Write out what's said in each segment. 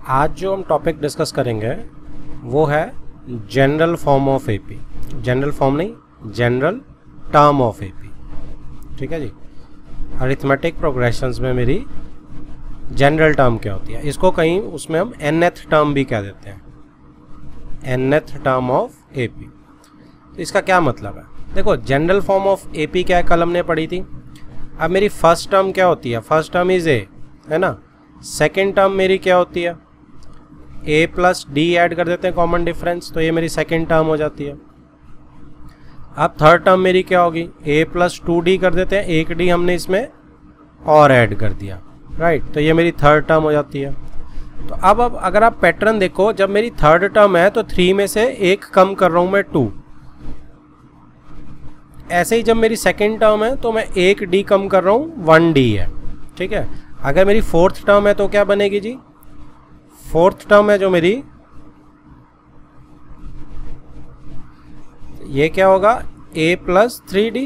आज जो हम टॉपिक डिस्कस करेंगे वो है general form of AP. General form नहीं, जनरल टर्म ऑफ एपी। ठीक है जी। अरिथमेटिक प्रोग्रेशंस में मेरी जनरल टर्म क्या होती है, इसको कहीं उसमें हम nth टर्म भी कह देते हैं, nth टर्म ऑफ एपी। तो इसका क्या मतलब है, देखो जनरल फॉर्म ऑफ एपी क्या है, कल हमने पढ़ी थी। अब मेरी फर्स्ट टर्म क्या होती है, फर्स्ट टर्म इज ए, है ना। सेकेंड टर्म मेरी क्या होती है, a प्लस डी ऐड कर देते हैं कॉमन डिफरेंस, तो ये मेरी सेकेंड टर्म हो जाती है। अब थर्ड टर्म मेरी क्या होगी, a प्लस 2d कर देते हैं, एक d हमने इसमें और ऐड कर दिया, राइट, तो ये मेरी थर्ड टर्म हो जाती है। तो अब अगर आप पैटर्न देखो, जब मेरी थर्ड टर्म है तो 3 में से एक कम कर रहा हूं मैं 2। ऐसे ही जब मेरी सेकेंड टर्म है तो मैं एक d कम कर रहा हूं 1d है। ठीक है। अगर मेरी फोर्थ टर्म है तो क्या बनेगी जी, फोर्थ टर्म है जो मेरी, ये क्या होगा a प्लस 3d,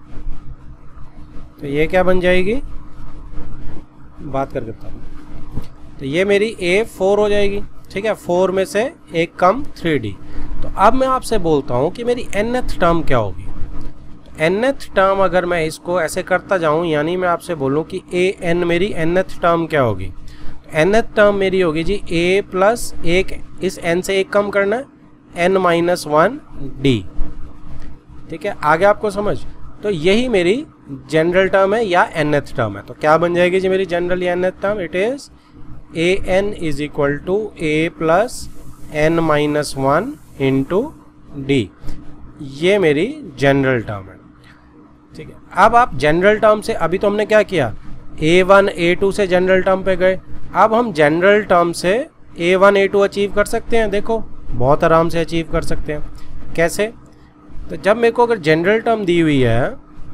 तो ये क्या बन जाएगी, बात करके बताऊँ, तो ये मेरी a 4 हो जाएगी। ठीक है, 4 में से एक कम 3d। तो अब मैं आपसे बोलता हूं कि मेरी nth टर्म क्या होगी। nth टर्म अगर मैं इसको ऐसे करता जाऊं, यानी मैं आपसे बोलूं कि an मेरी nth टर्म क्या होगी, तो nth टर्म मेरी होगी जी a प्लस एक, इस n से एक कम करना है, n माइनस 1d। ठीक है, आगे आपको समझ। तो यही मेरी जनरल टर्म है या nth टर्म है। तो क्या बन जाएगी जी मेरी जनरल या nth term, it is an is equal to a plus n minus 1 into D. ये मेरी जनरल टर्म है। ठीक है, अब आप जनरल टर्म से, अभी तो हमने क्या किया, a1 a2 से जनरल टर्म पे गए। अब हम जनरल टर्म से a1 a2 अचीव कर सकते हैं, देखो बहुत आराम से अचीव कर सकते हैं। कैसे, तो जब मेरे को अगर जनरल टर्म दी हुई है,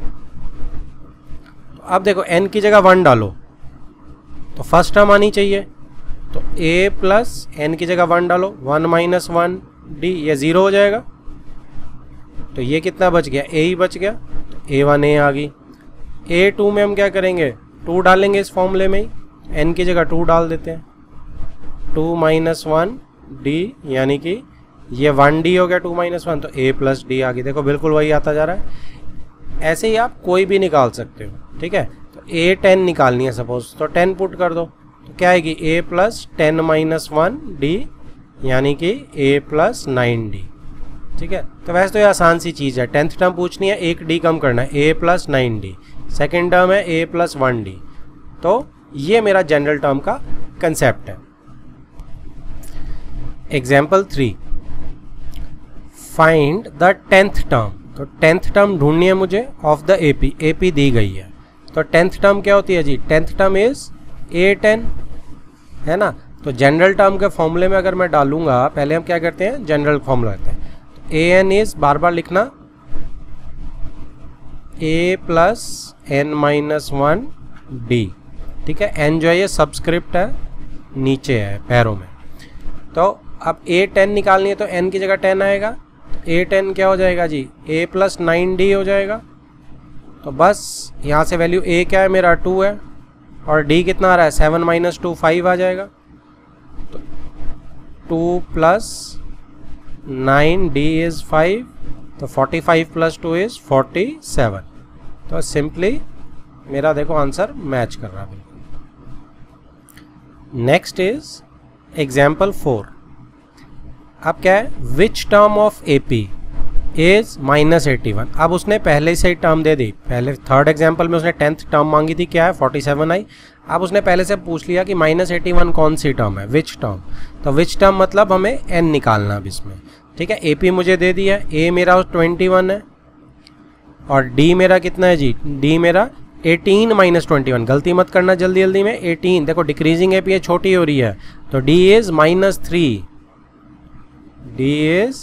तो अब देखो n की जगह 1 डालो तो फर्स्ट टर्म आनी चाहिए, तो a प्लस n की जगह 1 डालो, 1 माइनस 1d, ये 0 हो जाएगा। तो ये कितना बच गया, a ही बच गया, तो a1 a आ गई। a2 में हम क्या करेंगे, 2 डालेंगे इस फॉर्मूले में ही, n की जगह 2 डाल देते हैं, 2 माइनस 1d, यानी कि ये 1d हो गया, 2 माइनस 1, तो a प्लस d आ गई। देखो बिल्कुल वही आता जा रहा है। ऐसे ही आप कोई भी निकाल सकते हो। ठीक है, तो a 10 निकालनी है सपोज, तो 10 पुट कर दो, तो क्या आएगी, a प्लस 10 माइनस 1d, यानी कि a प्लस 9d। ठीक है, तो वैसे तो ये आसान सी चीज़ है, 10th टर्म पूछनी है, एक d कम करना है, a plus 9d, second term है a प्लस 1d। तो ये मेरा जनरल टर्म का कंसेप्ट है। Example 3, find the 10th term. तो 10th टर्म ढूंढनी है मुझे ऑफ द एपी, एपी दी गई है। तो 10th टर्म क्या होती है जी, 10th टर्म इज a10, है ना। तो जनरल टर्म के फॉर्मूले में अगर मैं डालूंगा, पहले हम क्या करते हैं, जनरल फॉर्मूला लेते हैं, an इज बार बार लिखना a plus n minus 1d। ठीक है, n जो है ये सबस्क्रिप्ट है, नीचे है पैरों में। तो अब a10 निकालनी है, तो n की जगह 10 आएगा, तो a10 क्या हो जाएगा जी, a प्लस 9d हो जाएगा। तो बस यहाँ से वैल्यू a क्या है मेरा 2 है, और d कितना आ रहा है, 7 माइनस 2 5 आ जाएगा। तो 2 प्लस 9d इज 5, तो 45 प्लस 2 इज 47। तो सिंपली मेरा देखो आंसर मैच कर रहा है बिल्कुल। Next is example 4। अब क्या है, which term of AP is -81। अब उसने पहले से ही टर्म दे दी, पहले थर्ड एग्जाम्पल में उसने 10th टर्म मांगी थी, क्या है 47 आई। अब उसने पहले से पूछ लिया कि -81 कौन सी टर्म है, विच टर्म। तो विच टर्म मतलब हमें n निकालना अब इसमें। ठीक है, AP मुझे दे दिया है, A मेरा 21 है, और D मेरा कितना है जी, D मेरा 18 माइनस 21, गलती मत करना जल्दी जल्दी में, 18, देखो डिक्रीजिंग AP है, छोटी हो रही है, तो D is -3, D is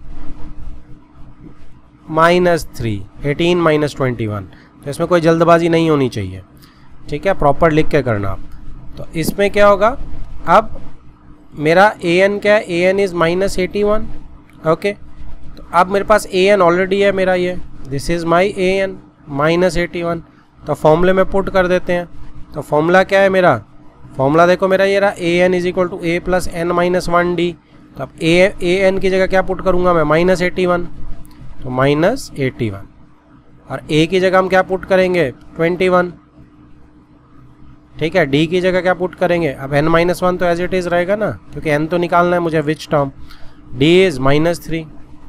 -3, 18 minus 21। तो इसमें कोई जल्दबाजी नहीं होनी चाहिए। ठीक है, प्रॉपर लिख के करना आप। तो इसमें क्या होगा, अब मेरा an क्या है, an इज -81। ओके, तो अब मेरे पास an ऑलरेडी है मेरा, ये दिस इज माई an -81। तो फॉर्मूले में पुट कर देते हैं। तो फॉर्मूला क्या है मेरा, फॉर्मूला देखो मेरा ये रहा, A N is equal to A plus N minus 1d। तो अब ए एन की जगह क्या पुट करूँगा मैं, -81, तो -81। और ए की जगह हम क्या पुट करेंगे, 21। ठीक है, डी की जगह क्या पुट करेंगे, अब n-1 तो एज इट इज़ रहेगा ना, क्योंकि n तो निकालना है मुझे, विच टर्म, d इज़ -3।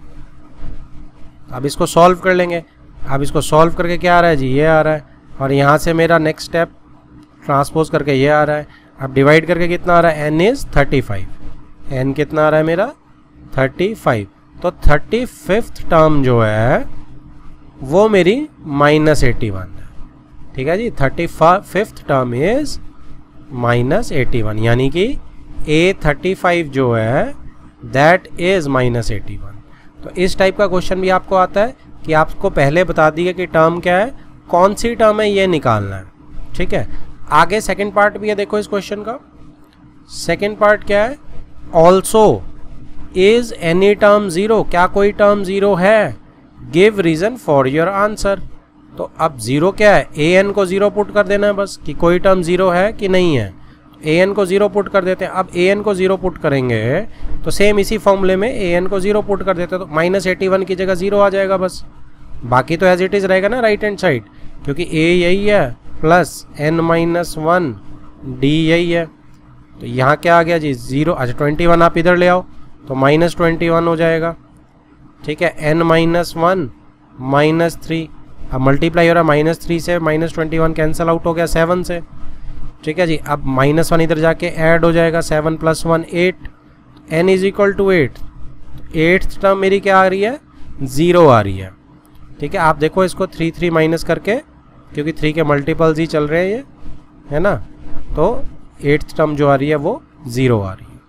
अब इसको सॉल्व कर लेंगे। अब इसको सॉल्व करके क्या आ रहा है जी, ये आ रहा है। और यहाँ से मेरा नेक्स्ट स्टेप ट्रांसपोज करके ये आ रहा है। अब डिवाइड करके कितना आ रहा है, n इज़ 35। n कितना आ रहा है मेरा, 35। तो 35th टर्म जो है वो मेरी -81 है। ठीक है जी, 35th टर्म इज -81, यानी कि A35 जो है दैट इज -81। तो इस टाइप का क्वेश्चन भी आपको आता है कि आपको पहले बता दिया कि टर्म क्या है, कौन सी टर्म है, ये निकालना है। ठीक है, आगे सेकंड पार्ट भी है, देखो इस क्वेश्चन का सेकंड पार्ट क्या है, also is any term zero, क्या कोई टर्म ज़ीरो है, give reason for your answer. तो अब ज़ीरो क्या है, ए एन को ज़ीरो पुट कर देना है बस, कि कोई टर्म ज़ीरो है कि नहीं है। ए एन को ज़ीरो पुट कर देते हैं। अब ए एन को ज़ीरो पुट करेंगे तो सेम इसी फॉर्मूले में ए एन को ज़ीरो पुट कर देते हैं, तो -81 की जगह ज़ीरो आ जाएगा बस। बाकी तो एज इट इज़ रहेगा ना राइट हैंड साइड, क्योंकि ए यही है प्लस n-1 डी यही है। तो यहाँ क्या आ गया जी, ज़ीरो। अच्छा 21 आप इधर ले आओ तो -21 हो जाएगा। ठीक है, n-1 -3, अब मल्टीप्लाई हो रहा है -3 से, -21 कैंसिल आउट हो गया 7 से। ठीक है जी, अब -1 इधर जाके ऐड हो जाएगा, 7 + 1 8, n is equal to 8। 8th term मेरी क्या आ रही है, 0 आ रही है। ठीक है, आप देखो इसको 3 3 माइनस करके, क्योंकि 3 के मल्टीपल्स ही चल रहे हैं ये, है ना, तो 8th टर्म जो आ रही है वो 0 आ रही है।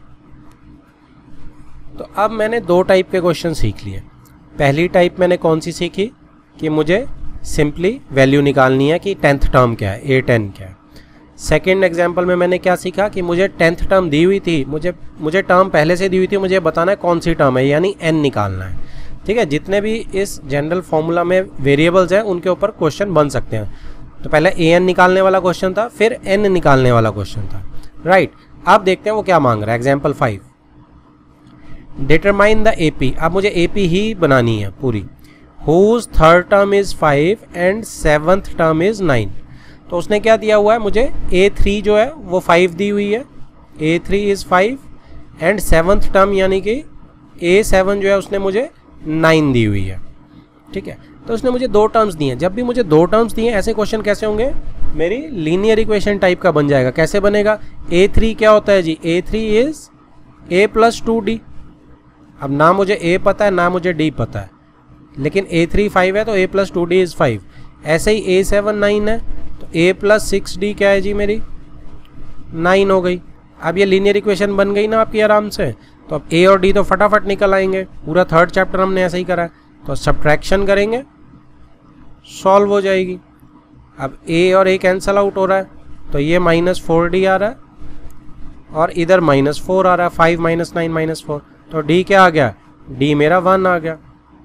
तो अब मैंने दो टाइप के क्वेश्चन सीख लिए। पहली टाइप मैंने कौन सी सीखी कि मुझे सिंपली वैल्यू निकालनी है कि 10th टर्म क्या है, A10 क्या है। सेकेंड एग्जाम्पल में मैंने क्या सीखा कि मुझे 10th टर्म दी हुई थी, मुझे टर्म पहले से दी हुई थी, मुझे बताना है कौन सी टर्म है, यानी n निकालना है। ठीक है, जितने भी इस जनरल फॉर्मूला में वेरिएबल्स हैं उनके ऊपर क्वेश्चन बन सकते हैं। तो पहले an निकालने वाला क्वेश्चन था, फिर n निकालने वाला क्वेश्चन था, राइट। अब देखते हैं वो क्या मांग रहा है। Example 5, determine the AP। अब मुझे AP ही बनानी है पूरी। Whose third term is 5 and 7th term is 9। तो उसने क्या दिया हुआ है मुझे, A3 जो है वो 5 दी हुई है, A3 is 5 and 7th term यानी कि A7 जो है उसने मुझे 9 दी हुई है। ठीक है, तो उसने मुझे दो टर्म्स दिए हैं। जब भी मुझे दो टर्म्स दिए ऐसे क्वेश्चन कैसे होंगे, मेरी लीनियर इक्वेशन टाइप का बन जाएगा। कैसे बनेगा, A3 क्या होता है जी, A3 इज A + 2D। अब ना मुझे A पता है ना मुझे D पता है, लेकिन A3 5 है तो A + 2D इज 5। ऐसे ही A7 9 है तो A + 6D क्या है जी, मेरी 9 हो गई। अब ये लीनियर इक्वेशन बन गई ना आपकी आराम से। तो अब A और D तो फटाफट निकल आएंगे, पूरा थर्ड चैप्टर हमने ऐसे ही करा है। तो सब्ट्रैक्शन करेंगे, सॉल्व हो जाएगी। अब A और A कैंसल आउट हो रहा है तो ये -4D आ रहा है और इधर -4 आ रहा है, 5 - 9 - 4। तो D क्या आ गया, D मेरा 1 आ गया।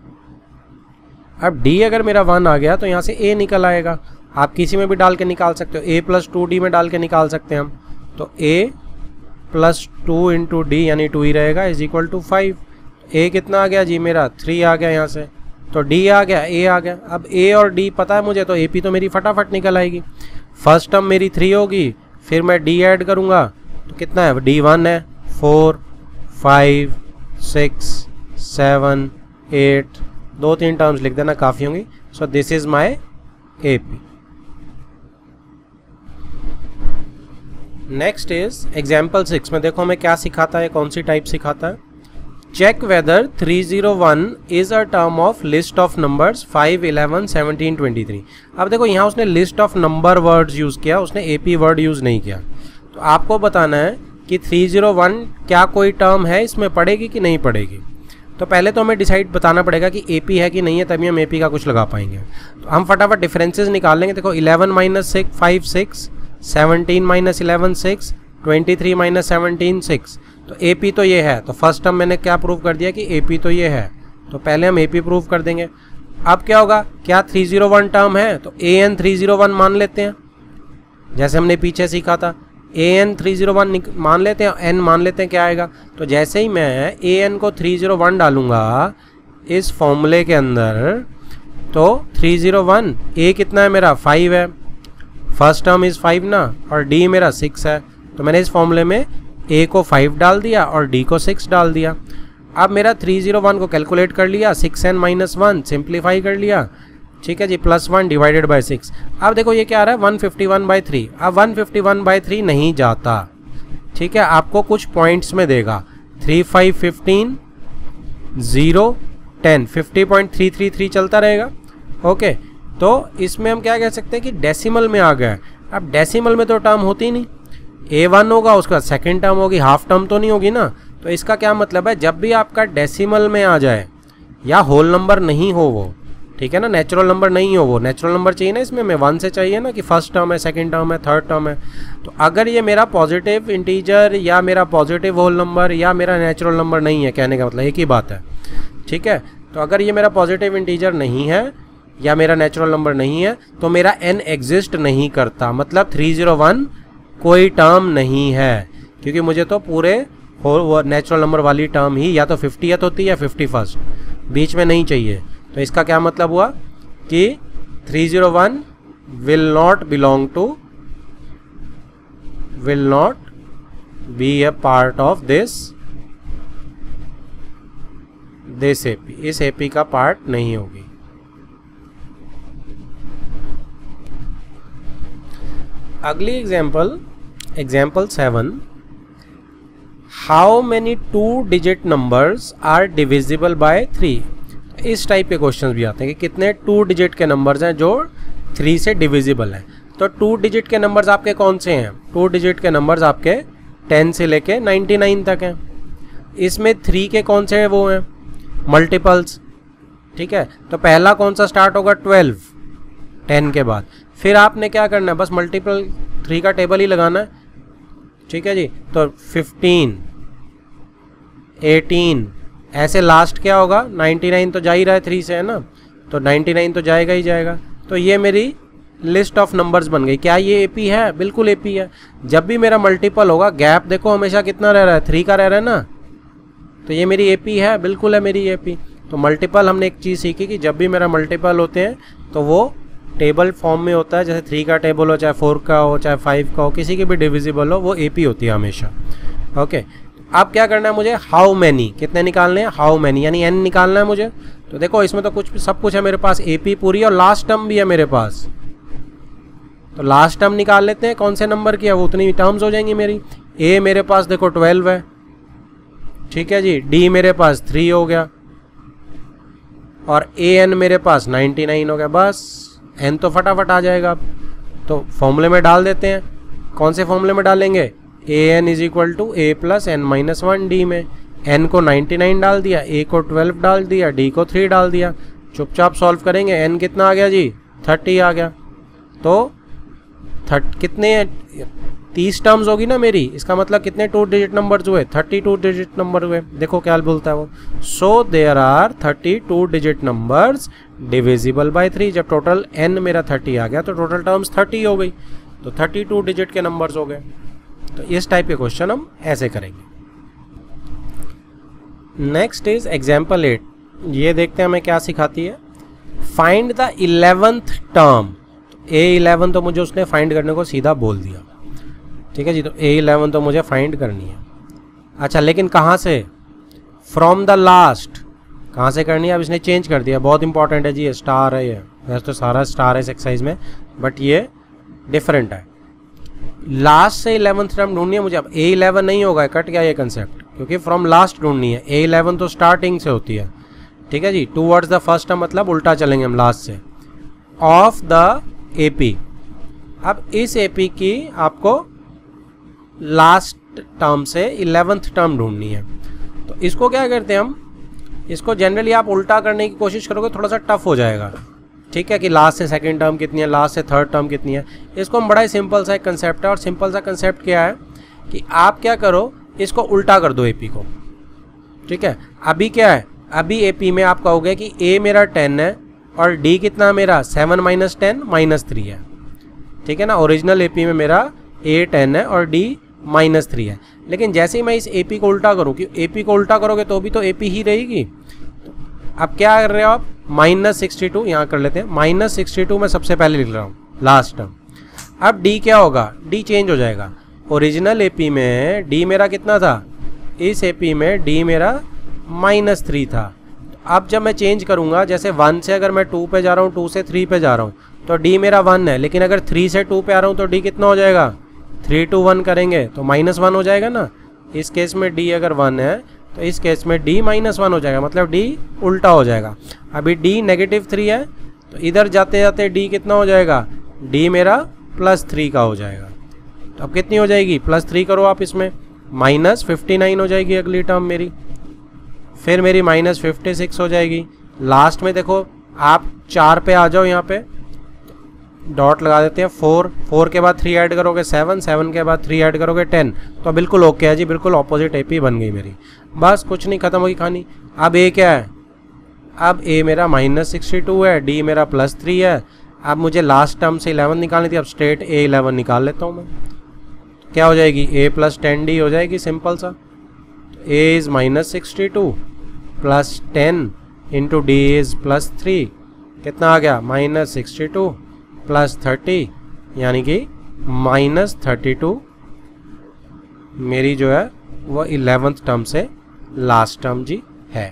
अब D अगर मेरा 1 आ गया तो यहाँ से A निकल आएगा। आप किसी में भी डाल के निकाल सकते हो, A + 2D में डाल के निकाल सकते हैं हम। तो A + 2 × D यानी 2 ही रहेगा, इज इक्वल टू 5। A कितना आ गया जी, मेरा 3 आ गया यहाँ से। तो D आ गया, A आ गया। अब A और D पता है मुझे, तो AP तो मेरी फटाफट निकल आएगी। फर्स्ट टर्म मेरी 3 होगी, फिर मैं D ऐड करूँगा तो कितना है, D 1 है, 4 5 6 7 8, 2-3 टर्म्स लिख देना काफ़ी होंगी। So this is my AP। Next is example 6 में देखो हमें क्या सिखाता है, कौन सी टाइप सिखाता है। Check whether 301 is a term of list of numbers 5 11 17 23। अब देखो यहाँ उसने list of number words use किया, उसने AP वर्ड यूज़ नहीं किया। तो आपको बताना है कि 301 क्या कोई टर्म है, इसमें पड़ेगी कि नहीं पड़ेगी। तो पहले तो हमें डिसाइड बताना पड़ेगा कि AP है कि नहीं है, तभी हम AP का कुछ लगा पाएंगे। तो हम फटाफट डिफरेंसेस निकाल लेंगे। देखो 11 - 6 5 6, 17 - 11 6, 23 - 17 6। तो AP तो ये है। तो फर्स्ट टर्म मैंने क्या प्रूव कर दिया कि AP तो ये है, तो पहले हम AP प्रूव कर देंगे। अब क्या होगा, क्या 301 टर्म है तो AN 301 मान लेते हैं, जैसे हमने पीछे सीखा था। AN 301 मान लेते हैं, n मान लेते हैं, क्या आएगा? तो जैसे ही मैं AN को 301 डालूंगा इस फॉर्मूले के अंदर, तो 301 A कितना है मेरा? 5 है, फर्स्ट टर्म इज़ 5 ना, और D मेरा 6 है। तो मैंने इस फॉर्मूले में A को 5 डाल दिया और D को 6 डाल दिया। अब मेरा 301 को कैलकुलेट कर लिया, 6n - 1 सिंप्लीफाई कर लिया, ठीक है जी, +1 डिवाइडेड बाय 6। अब देखो ये क्या आ रहा है? 151/3। अब 151/3 नहीं जाता, ठीक है, आपको कुछ पॉइंट्स में देगा, 3, 5, 15, 0, 10, 50.333 चलता रहेगा। ओके, तो इसमें हम क्या कह सकते हैं कि डेसिमल में आ गया। अब डेसिमल में तो टर्म होती नहीं, A1 होगा, उसका सेकेंड टर्म होगी, हाफ टर्म तो नहीं होगी ना। तो इसका क्या मतलब है? जब भी आपका डेसिमल में आ जाए या होल नंबर नहीं हो वो, ठीक है ना, नेचुरल नंबर नहीं हो वो, नेचुरल नंबर चाहिए ना इसमें, मैं 1 से चाहिए ना कि फर्स्ट टर्म है, सेकंड टर्म है, थर्ड टर्म है। तो अगर ये मेरा पॉजिटिव इंटीजर या मेरा पॉजिटिव होल नंबर या मेरा नेचुरल नंबर नहीं है, कहने का मतलब एक ही बात है, ठीक है। तो अगर ये मेरा पॉजिटिव इंटीजर नहीं है या मेरा नेचुरल नंबर नहीं है तो मेरा n एग्जिस्ट नहीं करता, मतलब 301 कोई टर्म नहीं है, क्योंकि मुझे तो पूरे नेचुरल नंबर वाली टर्म ही या तो 50th होती है या 51st, बीच में नहीं चाहिए। तो इसका क्या मतलब हुआ कि 301 will not be a part of this AP, इस AP का पार्ट नहीं होगी। अगली example 7, how many 2-digit numbers are divisible by 3। इस टाइप के क्वेश्चंस भी आते हैं कि कितने 2 डिजिट के नंबर्स हैं जो 3 से डिविजिबल हैं। तो 2 डिजिट के नंबर्स आपके कौन से हैं? 2 डिजिट के नंबर्स आपके 10 से लेके 99 तक हैं। इसमें 3 के कौन से हैं? वो हैं मल्टीपल्स, ठीक है। तो पहला कौन सा स्टार्ट होगा? 12, 10 के बाद। फिर आपने क्या करना है? बस मल्टीपल 3 का टेबल ही लगाना है, ठीक है जी। तो 15, 18, ऐसे लास्ट क्या होगा? 99 तो जा ही रहा है 3 से, है ना, तो 99 तो जाएगा ही जाएगा। तो ये मेरी लिस्ट ऑफ नंबर्स बन गई। क्या ये AP है? बिल्कुल AP है। जब भी मेरा मल्टीपल होगा, गैप देखो हमेशा कितना रह रहा है? 3 का रह रहा है ना, तो ये मेरी AP है, बिल्कुल है मेरी AP। तो मल्टीपल हमने एक चीज़ सीखी कि जब भी मेरा मल्टीपल होते हैं तो वो टेबल फॉर्म में होता है, जैसे 3 का टेबल हो, चाहे 4 का हो, चाहे 5 का हो, किसी की भी डिविजिबल हो, वो AP होती है हमेशा। ओके, अब क्या करना है मुझे? हाउ मैनी, कितने निकालने हैं? हाउ मैनी यानी n निकालना है मुझे। तो देखो इसमें तो कुछ सब कुछ है मेरे पास, AP पूरी और लास्ट टर्म भी है मेरे पास। तो लास्ट टर्म निकाल लेते हैं, कौन से नंबर की है, वो उतनी टर्म्स हो जाएंगी मेरी। A मेरे पास देखो 12 है, ठीक है जी। D मेरे पास 3 हो गया और AN मेरे पास 99 हो गया। बस n तो फटाफट आ जाएगा। अब तो फॉर्मूले में डाल देते हैं। कौन से फॉर्मूले में डालेंगे? AN = A + n - 1 D में n को 99 डाल दिया, A को 12 डाल दिया, D को 3 डाल दिया। चुपचाप सॉल्व करेंगे। n कितना आ गया जी? 30 आ गया। तो कितने 30 टर्म्स होगी ना मेरी, इसका मतलब कितने 2 डिजिट नंबर्स हुए? 32 डिजिट नंबर हुए। देखो क्या बोलता है वो, so there are 32 digit numbers divisible by 3। जब टोटल n मेरा 30 आ गया तो टोटल टर्म्स 30 हो गई, तो 32 डिजिट के नंबर्स हो गए। तो इस टाइप के क्वेश्चन हम ऐसे करेंगे। Next is example 8। ये देखते हैं हमें क्या सिखाती है। Find the 11th term. A11 तो मुझे उसने फाइंड करने को सीधा बोल दिया, ठीक है जी। तो A11 तो मुझे फाइंड करनी है। अच्छा, लेकिन कहाँ से? From the last. कहाँ से करनी है? अब इसने चेंज कर दिया, बहुत इंपॉर्टेंट है जी। ये स्टार है, ये वैसे तो सारा स्टार है इस एक्सरसाइज में, बट ये डिफरेंट है। लास्ट से 11th टर्म ढूंढनी है मुझे। अब A11 नहीं होगा, कट गया ये कंसेप्ट, क्योंकि फ्रॉम लास्ट ढूंढनी है। A11 तो स्टार्टिंग से होती है, ठीक है जी। टूवर्ड्स द फर्स्ट टर्म मतलब उल्टा चलेंगे हम लास्ट से। Of the AP। अब इस AP की आपको लास्ट टर्म से 11th टर्म ढूंढनी है। तो इसको क्या करते हैं हम, इसको जनरली आप उल्टा करने की कोशिश करोगे, थोड़ा सा टफ हो जाएगा, ठीक है, कि लास्ट से सेकंड टर्म कितनी है, लास्ट से थर्ड टर्म कितनी है। इसको हम बड़ा ही सिंपल सा एक कंसेप्ट है, और सिंपल सा कंसेप्ट क्या है कि आप क्या करो, इसको उल्टा कर दो AP को, ठीक है। अभी क्या है, अभी AP में आप कहोगे कि A मेरा 10 है और D कितना मेरा 7 - 10 - 3 है, ठीक है ना। ओरिजिनल AP में मेरा ए 10 है और डी -3 है। लेकिन जैसे ही मैं इस AP को उल्टा करूँ, कि AP को उल्टा करोगे तो भी तो AP ही रहेगी। अब क्या कर रहे हो आप, -62 यहाँ कर लेते हैं, -62 मैं सबसे पहले लिख रहा हूँ लास्ट टर्म। अब D क्या होगा, D चेंज हो जाएगा। ओरिजिनल AP में D मेरा कितना था, इस AP में D मेरा -3 था। अब जब मैं चेंज करूँगा, जैसे 1 से अगर मैं 2 पे जा रहा हूँ, 2 से 3 पे जा रहा हूँ, तो D मेरा 1 है। लेकिन अगर 3 से 2 पे आ रहा हूँ तो D कितना हो जाएगा, 3 to 1 करेंगे तो -1 हो जाएगा ना। इस केस में D अगर 1 है तो इस केस में D -1 हो जाएगा, मतलब D उल्टा हो जाएगा। अभी D -3 है तो इधर जाते जाते D कितना हो जाएगा, D मेरा +3 का हो जाएगा। तो अब कितनी हो जाएगी, +3 करो आप, इसमें -59 हो जाएगी अगली टर्म मेरी। फिर मेरी -56 हो जाएगी। लास्ट में देखो आप 4 पे आ जाओ, यहाँ पे डॉट लगा देते हैं। 4 के बाद 3 ऐड करोगे 7 के बाद 3 ऐड करोगे 10, तो बिल्कुल ओके है जी, बिल्कुल ऑपोजिट AP बन गई मेरी। बस कुछ नहीं, खत्म होगी कहानी। अब A क्या है, अब A मेरा -62 है, D मेरा +3 है। अब मुझे लास्ट टर्म से 11 निकालनी थी, अब स्ट्रेट A 11 निकाल लेता हूँ मैं। क्या हो जाएगी, A + 10D हो जाएगी, सिंपल सा। A is -62 + 10 into D is +3, कितना आ गया, -62 + 30, यानी कि -32 मेरी जो है वो 11th टर्म से लास्ट टर्म जी है।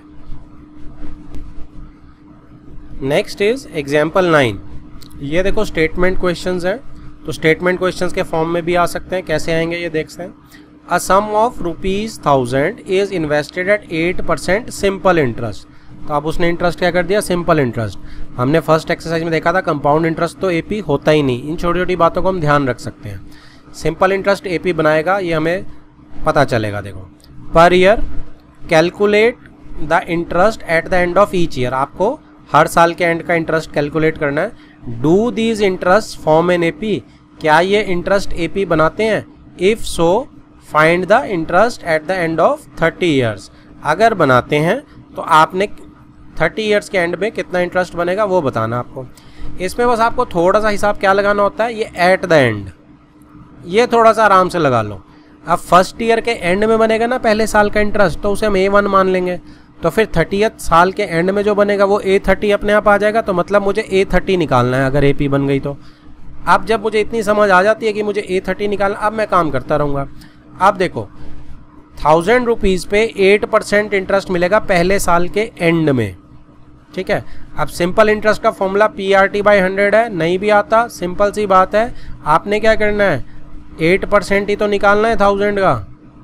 Next is example 9। ये देखो स्टेटमेंट क्वेश्चंस हैं, तो स्टेटमेंट क्वेश्चंस के फॉर्म में भी आ सकते हैं। कैसे आएंगे ये देखते हैं। A sum of ₹1000 is invested at 8% simple interest. तो अब उसने इंटरेस्ट क्या कर दिया, सिंपल इंटरेस्ट। हमने फर्स्ट एक्सरसाइज में देखा था कंपाउंड इंटरेस्ट तो AP होता ही नहीं। इन छोटी छोटी बातों को हम ध्यान रख सकते हैं। सिंपल इंटरेस्ट AP बनाएगा, ये हमें पता चलेगा। देखो, per year calculate the interest at the end of each year. आपको हर साल के एंड का इंटरेस्ट कैलकुलेट करना है। Do these interest form an AP, क्या ये इंटरेस्ट AP बनाते हैं। If so find the interest at the end of 30 years. अगर बनाते हैं तो आपने 30 ईयर्स के एंड में कितना इंटरेस्ट बनेगा वो बताना आपको। इसमें बस आपको थोड़ा सा हिसाब क्या लगाना होता है, ये एट द एंड, ये थोड़ा सा आराम से लगा लो। अब फर्स्ट ईयर के एंड में बनेगा ना पहले साल का इंटरेस्ट, तो उसे हम A1 मान लेंगे। तो फिर 30th साल के एंड में जो बनेगा वो A30 अपने आप आ जाएगा। तो मतलब मुझे A30 निकालना है अगर AP बन गई तो। अब जब मुझे इतनी समझ आ जाती है कि मुझे A30 निकालना, अब मैं काम करता रहूँगा। अब देखो 1000 रुपीज़ पे 8% इंटरेस्ट मिलेगा पहले साल के एंड में, ठीक है। अब सिंपल इंटरेस्ट का फॉर्मूला PRT/100 है, नहीं भी आता, सिंपल सी बात है। आपने क्या करना है, 8% ही तो निकालना है 1000 का।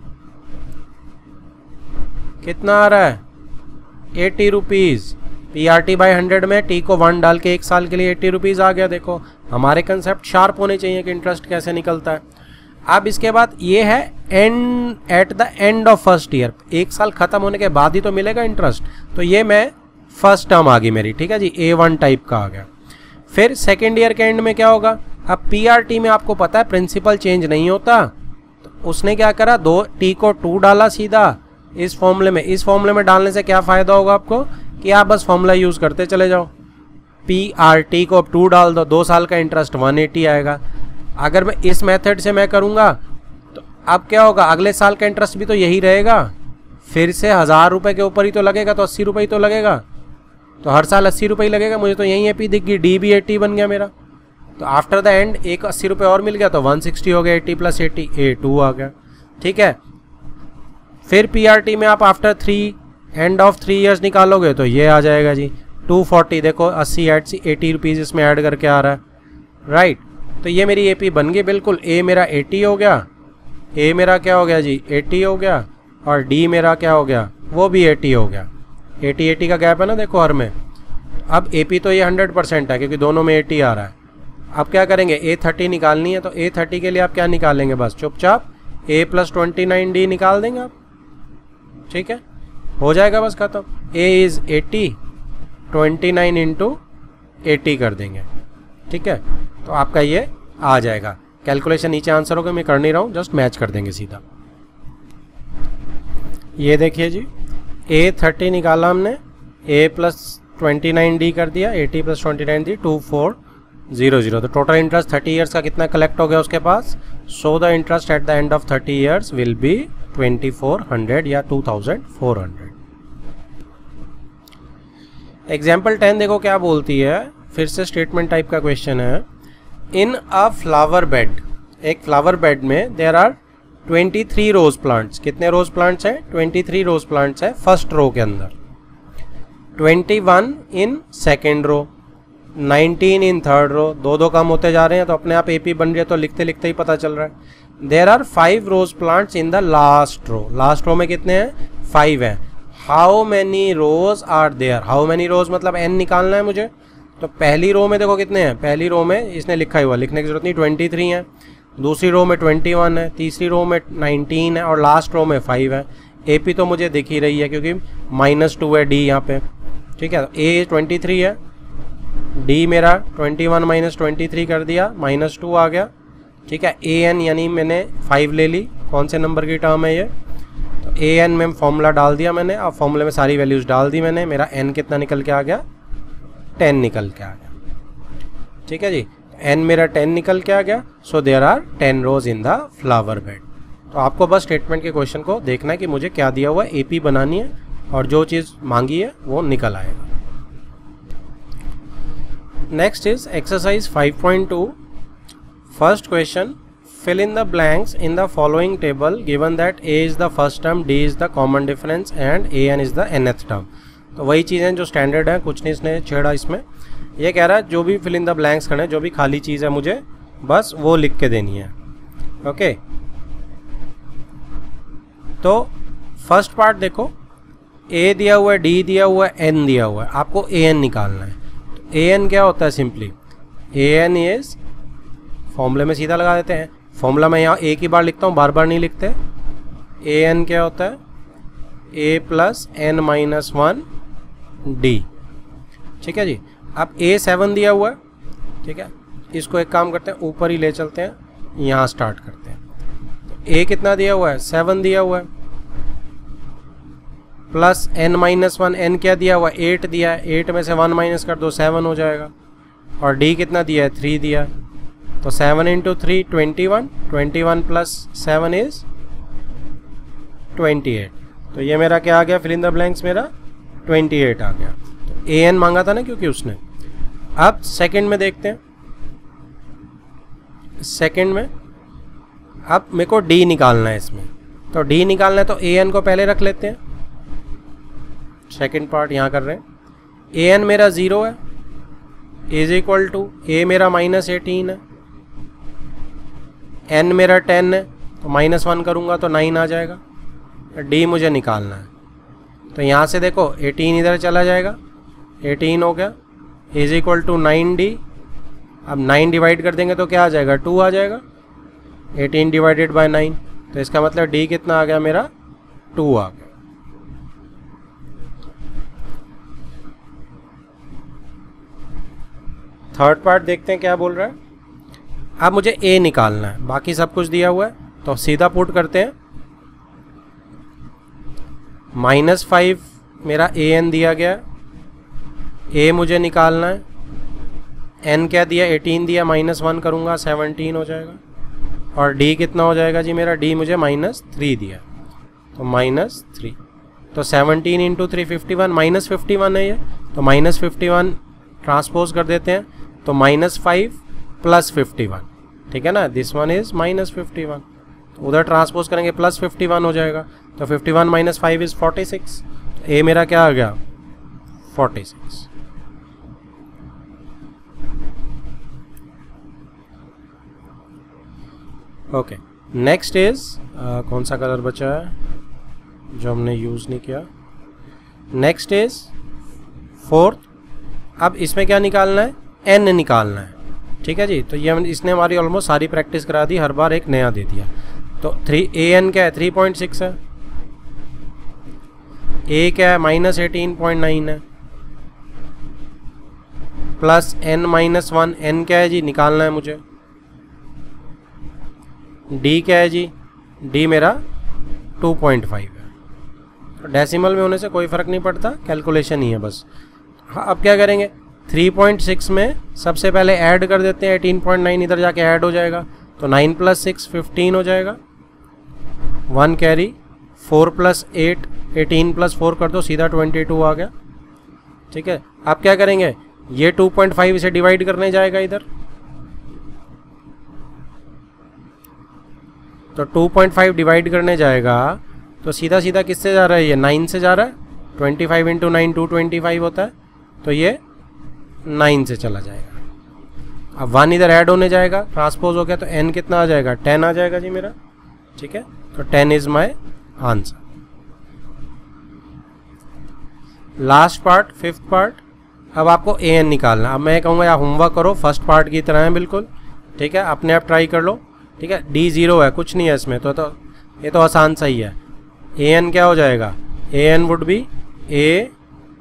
कितना आ रहा है, 80 रुपीज़। PRT/100 में T को 1 डाल के 1 साल के लिए 80 रुपीज़ आ गया। देखो हमारे कंसेप्ट शार्प होने चाहिए कि इंटरेस्ट कैसे निकलता है। अब इसके बाद ये है and at the end of first year, 1 साल खत्म होने के बाद ही तो मिलेगा इंटरेस्ट। तो ये मैं फर्स्ट टर्म आ गई मेरी, ठीक है जी, A1 टाइप का आ गया। फिर सेकेंड ईयर के एंड में क्या होगा, अब PRT में आपको पता है प्रिंसिपल चेंज नहीं होता, तो उसने क्या करा, T को 2 डाला सीधा इस फॉर्मूले में। इस फॉर्मूले में डालने से क्या फ़ायदा होगा आपको कि आप बस फॉर्मूला यूज़ करते चले जाओ। PRT को अब 2 डाल दो, 2 साल का इंटरेस्ट 180 आएगा। अगर मैं इस मेथड से मैं करूँगा तो अब क्या होगा, अगले साल का इंटरेस्ट भी तो यही रहेगा। फिर से 1000 रुपये के ऊपर ही तो लगेगा, तो 80 रुपये ही तो लगेगा। तो हर साल 80 रुपये ही लगेगा। मुझे तो यही AP दिख गई, D भी 80 बन गया मेरा। तो आफ्टर द एंड एक 80 रुपये और मिल गया, तो 160 हो गया। 80 + 80 A2 आ गया, ठीक है। फिर PRT में आप आफ्टर 3 एंड ऑफ 3 ईयर्स निकालोगे तो ये आ जाएगा जी 240। देखो 80 रुपीज़ इसमें ऐड करके आ रहा है, राइट। तो ये मेरी AP बन गई बिल्कुल। A मेरा 80 हो गया, A मेरा क्या हो गया जी 80 हो गया, और D मेरा क्या हो गया, वो भी 80 हो गया। 80 का गैप है ना देखो हर में। अब AP तो ये 100% है क्योंकि दोनों में 80 आ रहा है। अब क्या करेंगे, A30 निकालनी है, तो A30 के लिए आप क्या निकालेंगे, बस चुपचाप A + 29D निकाल देंगे आप, ठीक है, हो जाएगा बस खत्म। A इज़ 80, 29 इंटू 80 कर देंगे, ठीक है। तो आपका ये आ जाएगा। कैलकुलेशन नीचे आंसर होगा, मैं कर नहीं रहा हूँ, जस्ट मैच कर देंगे सीधा। ये देखिए जी, A30 निकाला हमने, A + 29D कर दिया, 80 + 29D 2400। तो टोटल इंटरेस्ट 30 ईयर्स का कितना कलेक्ट हो गया उसके पास, so the interest at the end of 30 years will be 2400 या 2400। एग्जाम्पल 10 देखो क्या बोलती है, फिर से स्टेटमेंट टाइप का क्वेश्चन है। इन अ फ्लावर बेड, एक फ्लावर बेड में देयर आर 23 रोज प्लांट्स। कितने रोज प्लांट्स हैं? 23 रोज प्लांट्स है फर्स्ट रो के अंदर, 21 in second row, 19 in third row. दो दो कम होते जा रहे हैं तो अपने आप एपी बन रही है, तो लिखते लिखते ही पता चल रहा है। There are 5 rose plants in the last row. Last row में कितने हैं? 5 हैं। How many rows are there? How many rows मतलब n निकालना है मुझे। तो पहली रो में देखो कितने हैं, पहली रो में इसने लिखा हुआ, लिखने की जरूरत नहीं, 23 है। दूसरी रो में 21 है, तीसरी रो में 19 है और लास्ट रो में 5 है। एपी तो मुझे दिख ही रही है क्योंकि -2 है डी यहाँ पे, ठीक है। ए 23 है, डी मेरा 21 - 23 कर दिया, -2 आ गया, ठीक है। ए एन यानी मैंने 5 ले ली, कौन से नंबर की टर्म है ये, तो ए एन में फॉर्मूला डाल दिया मैंने। अब फॉर्मूले में सारी वैल्यूज डाल दी मैंने, मेरा एन कितना निकल के आ गया? 10 निकल के आ गया, ठीक है जी। एन मेरा 10 निकल के आ गया। So there are 10 rows in the flower bed. तो आपको बस स्टेटमेंट के क्वेश्चन को देखना है कि मुझे क्या दिया हुआ है, एपी बनानी है और जो चीज़ मांगी है वो निकल आएगा। Next is exercise 5.2। First question, fill in the blanks in the following table given that a is the first term, d is the common difference and an is the nth term। तो वही चीज़ें जो standard है, कुछ नहीं इसने छेड़ा इसमें। ये कह रहा है जो भी फिल इन द ब्लैंक्स करना है, जो भी खाली चीज़ है मुझे बस वो लिख के देनी है, ओके। तो फर्स्ट पार्ट देखो, a दिया हुआ है, d दिया हुआ है, n दिया हुआ है, आपको an निकालना है। तो an क्या होता है? सिंपली an इज, फॉर्मूले में सीधा लगा देते हैं। फॉर्मूला मैं यहाँ एक ही बार लिखता हूँ, बार बार नहीं लिखते। ए एन क्या होता है? a + n - 1 d, ठीक है जी। अब a 7 दिया हुआ है, ठीक है। इसको एक काम करते हैं, ऊपर ही ले चलते हैं, यहाँ स्टार्ट करते हैं। तो a कितना दिया हुआ है? 7 दिया हुआ है, प्लस n - 1, n क्या दिया हुआ है? 8 दिया है, 8 में से 1 माइनस कर दो, 7 हो जाएगा। और d कितना दिया है? 3 दिया है। तो 7 × 3 21, 21 + 7 इज 28। तो ये मेरा क्या आ गया? फिल इन द ब्लैंक्स मेरा 28 आ गया। तो ए एन मांगा था ना क्योंकि उसने। अब सेकंड में देखते हैं, सेकंड में अब मेरे को डी निकालना है इसमें। तो डी निकालना है तो ए एन को पहले रख लेते हैं, सेकंड पार्ट यहाँ कर रहे हैं। ए एन मेरा 0 है, इज इक्वल टू ए मेरा -18 है, n मेरा 10 है, तो -1 करूँगा तो 9 आ जाएगा। d मुझे निकालना है। तो यहाँ से देखो 18 इधर चला जाएगा, 18 हो गया, इज इक्वल टू 9d। अब 9 डिवाइड कर देंगे तो क्या आ जाएगा? 2 आ जाएगा, 18 डिवाइडेड बाय 9। तो इसका मतलब d कितना आ गया मेरा? 2 आ गया। थर्ड पार्ट देखते हैं क्या बोल रहा है। अब मुझे a निकालना है, बाकी सब कुछ दिया हुआ है, तो सीधा पुट करते हैं। -5 मेरा an दिया गया, a मुझे निकालना है, n क्या दिया? 18 दिया, -1 करूँगा 17 हो जाएगा। और d कितना हो जाएगा जी मेरा? d मुझे -3 दिया, तो -3। तो 17 × 3 51, -51 है ये, तो -51 ट्रांसपोज कर देते हैं, तो -5 + 51, ठीक है ना। दिस वन इज -51, उधर ट्रांसपोज करेंगे +51 हो जाएगा। तो 51 - 5 इज 46। ए मेरा क्या आ गया? 46। ओके, नेक्स्ट इज कौन सा कलर बचा है जो हमने यूज़ नहीं किया? Next is fourth. अब इसमें क्या निकालना है? n निकालना है, ठीक है जी। तो ये इसने हमारी ऑलमोस्ट सारी प्रैक्टिस करा दी, हर बार एक नया दे दिया। तो an क्या है? 3.6 है, a क्या है? -18.9 है, प्लस n - 1, n क्या है जी? निकालना है मुझे। d क्या है जी? d मेरा 2.5 है। डेसिमल में होने से कोई फ़र्क नहीं पड़ता, कैलकुलेशन ही है बस। हाँ, अब क्या करेंगे? 3.6 में सबसे पहले ऐड कर देते हैं 18.9, इधर जाके ऐड हो जाएगा, तो 9 + 6 15 हो जाएगा, 1 कैरी, 4 + 8 18 + 4 कर दो, सीधा 22 आ गया। ठीक है, आप क्या करेंगे, ये 2.5 इसे डिवाइड करने जाएगा इधर, तो 2.5 डिवाइड करने जाएगा तो सीधा सीधा किससे जा रहा है, ये 9 से जा रहा है, 25 × 9 225 होता है, तो ये 9 से चला जाएगा। अब 1 इधर ऐड होने जाएगा, ट्रांसपोज हो गया, तो n कितना आ जाएगा, 10 आ जाएगा जी मेरा। ठीक है, तो 10 is my answer. Last part, 5th part, अब आपको an निकालना। अब मैं कहूँगा यार होमवर्क करो, फर्स्ट पार्ट की तरह है बिल्कुल। ठीक है, अपने आप ट्राई कर लो। ठीक है, d 0 है, कुछ नहीं है इसमें, तो ये तो आसान सही है। an क्या हो जाएगा, an would be a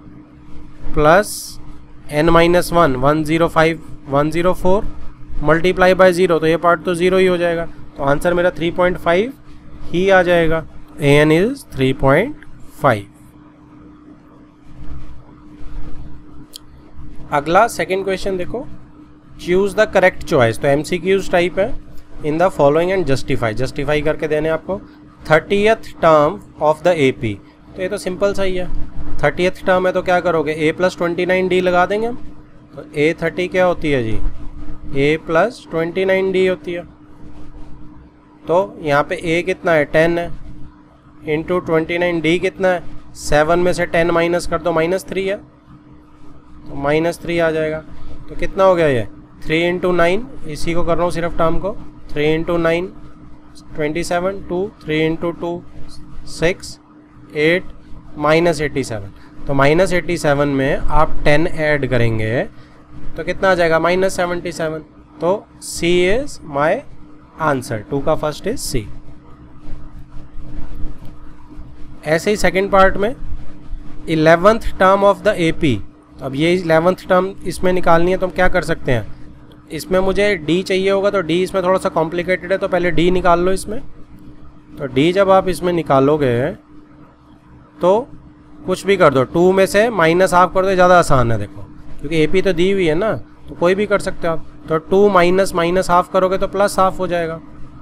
+ n - 1 105 104 multiply by 0, तो ये पार्ट तो 0 ही हो जाएगा, तो आंसर मेरा 3.5 ही आ जाएगा। an is 3.5। अगला सेकंड क्वेश्चन देखो, चूज द करेक्ट चॉइस, तो MCQs टाइप है। In the following and justify, justify करके देने आपको। 30th term of the AP, तो ये तो सिंपल सही है। 30th टर्म है तो क्या करोगे, a + 29d लगा देंगे हम, तो a 30 क्या होती है जी, a + 29d होती है। तो यहाँ पे a कितना है, 10 है, इंटू 29d कितना है, 7 में से 10 माइनस कर दो, -3 है, तो -3 आ जाएगा। तो कितना हो गया ये, 3 × 9, इसी को कर रहा हूँ सिर्फ टर्म को, 3 × 9 27, 2 3 × 2 6 8 -87, तो -87 में आप 10 ऐड करेंगे तो कितना आ जाएगा, -77, तो C इज माय आंसर। 2 का फर्स्ट इज C। ऐसे ही सेकंड पार्ट में 11th term of the AP, तो अब ये 11th टर्म इसमें निकालनी है, तो हम क्या कर सकते हैं, इसमें मुझे D चाहिए होगा, तो D इसमें थोड़ा सा कॉम्प्लिकेटेड है, तो पहले D निकाल लो इसमें। तो D जब आप इसमें निकालोगे तो कुछ भी कर दो, 2 में से -1/2 कर दो, ज़्यादा आसान है देखो, क्योंकि AP तो दी हुई है ना, तो कोई भी कर सकते हो आप। तो 2 - -1/2 करोगे तो +1/2 हो जाएगा,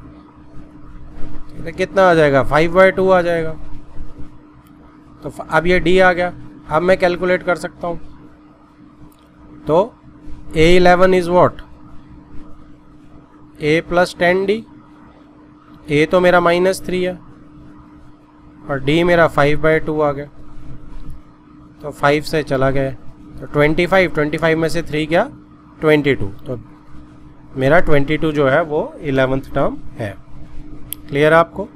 तो कितना आ जाएगा, 5/2 आ जाएगा। तो अब ये D आ गया, अब मैं कैलकुलेट कर सकता हूँ। तो A11 is what, a + 10d, a तो मेरा -3 है और d मेरा 5/2 आ गया, तो 5 से चला गया, तो 25 में से 3 गया 22, तो मेरा 22 जो है वो 11th टर्म है। क्लियर है आपको।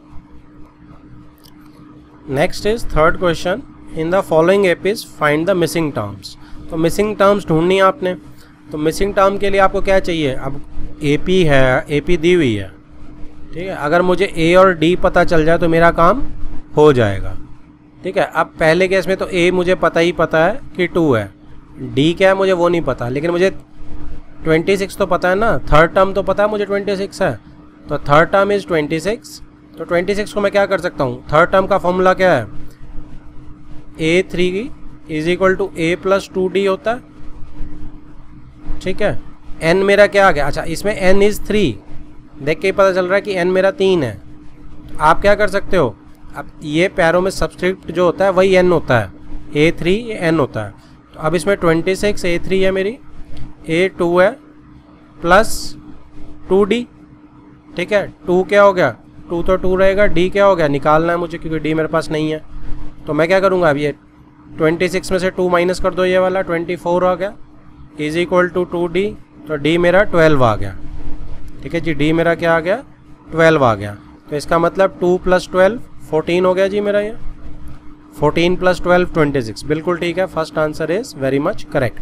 Next is third question, in the following APs find the missing terms. तो मिसिंग टर्म्स ढूंढनी है आपने, तो मिसिंग टर्म के लिए आपको क्या चाहिए, अब AP है, AP दी हुई है, ठीक है, अगर मुझे A और D पता चल जाए तो मेरा काम हो जाएगा। ठीक है, अब पहले केस में तो A मुझे पता ही पता है कि 2 है, D क्या है मुझे वो नहीं पता, लेकिन मुझे 26 तो पता है ना, थर्ड टर्म तो पता है मुझे 26 है, तो थर्ड टर्म इज 26। तो 26 को मैं क्या कर सकता हूँ, थर्ड टर्म का फॉर्मूला क्या है, A3 is equal to A + 2D होता है। ठीक है, n मेरा क्या आ गया, अच्छा इसमें n इज 3, देख के ही पता चल रहा है कि n मेरा 3 है। आप क्या कर सकते हो, अब ये पैरों में सबस्क्रिप्ट जो होता है वही n होता है, A3 ये n होता है, तो अब इसमें 26 A3 है मेरी, A2 है प्लस 2D। ठीक है, 2 क्या हो गया, 2 तो 2 रहेगा, D क्या हो गया, निकालना है मुझे क्योंकि D मेरे पास नहीं है, तो मैं क्या करूँगा, अब ये 26 में से 2 माइनस कर दो, ये वाला 24 आ गया, इज इक्वल टू 2D, तो D मेरा 12 आ गया। ठीक है जी, D मेरा क्या आ गया, 12 आ गया, तो इसका मतलब 2 + 12 14 हो गया जी मेरा, ये 14 + 12 26, बिल्कुल ठीक है, first answer is very much correct.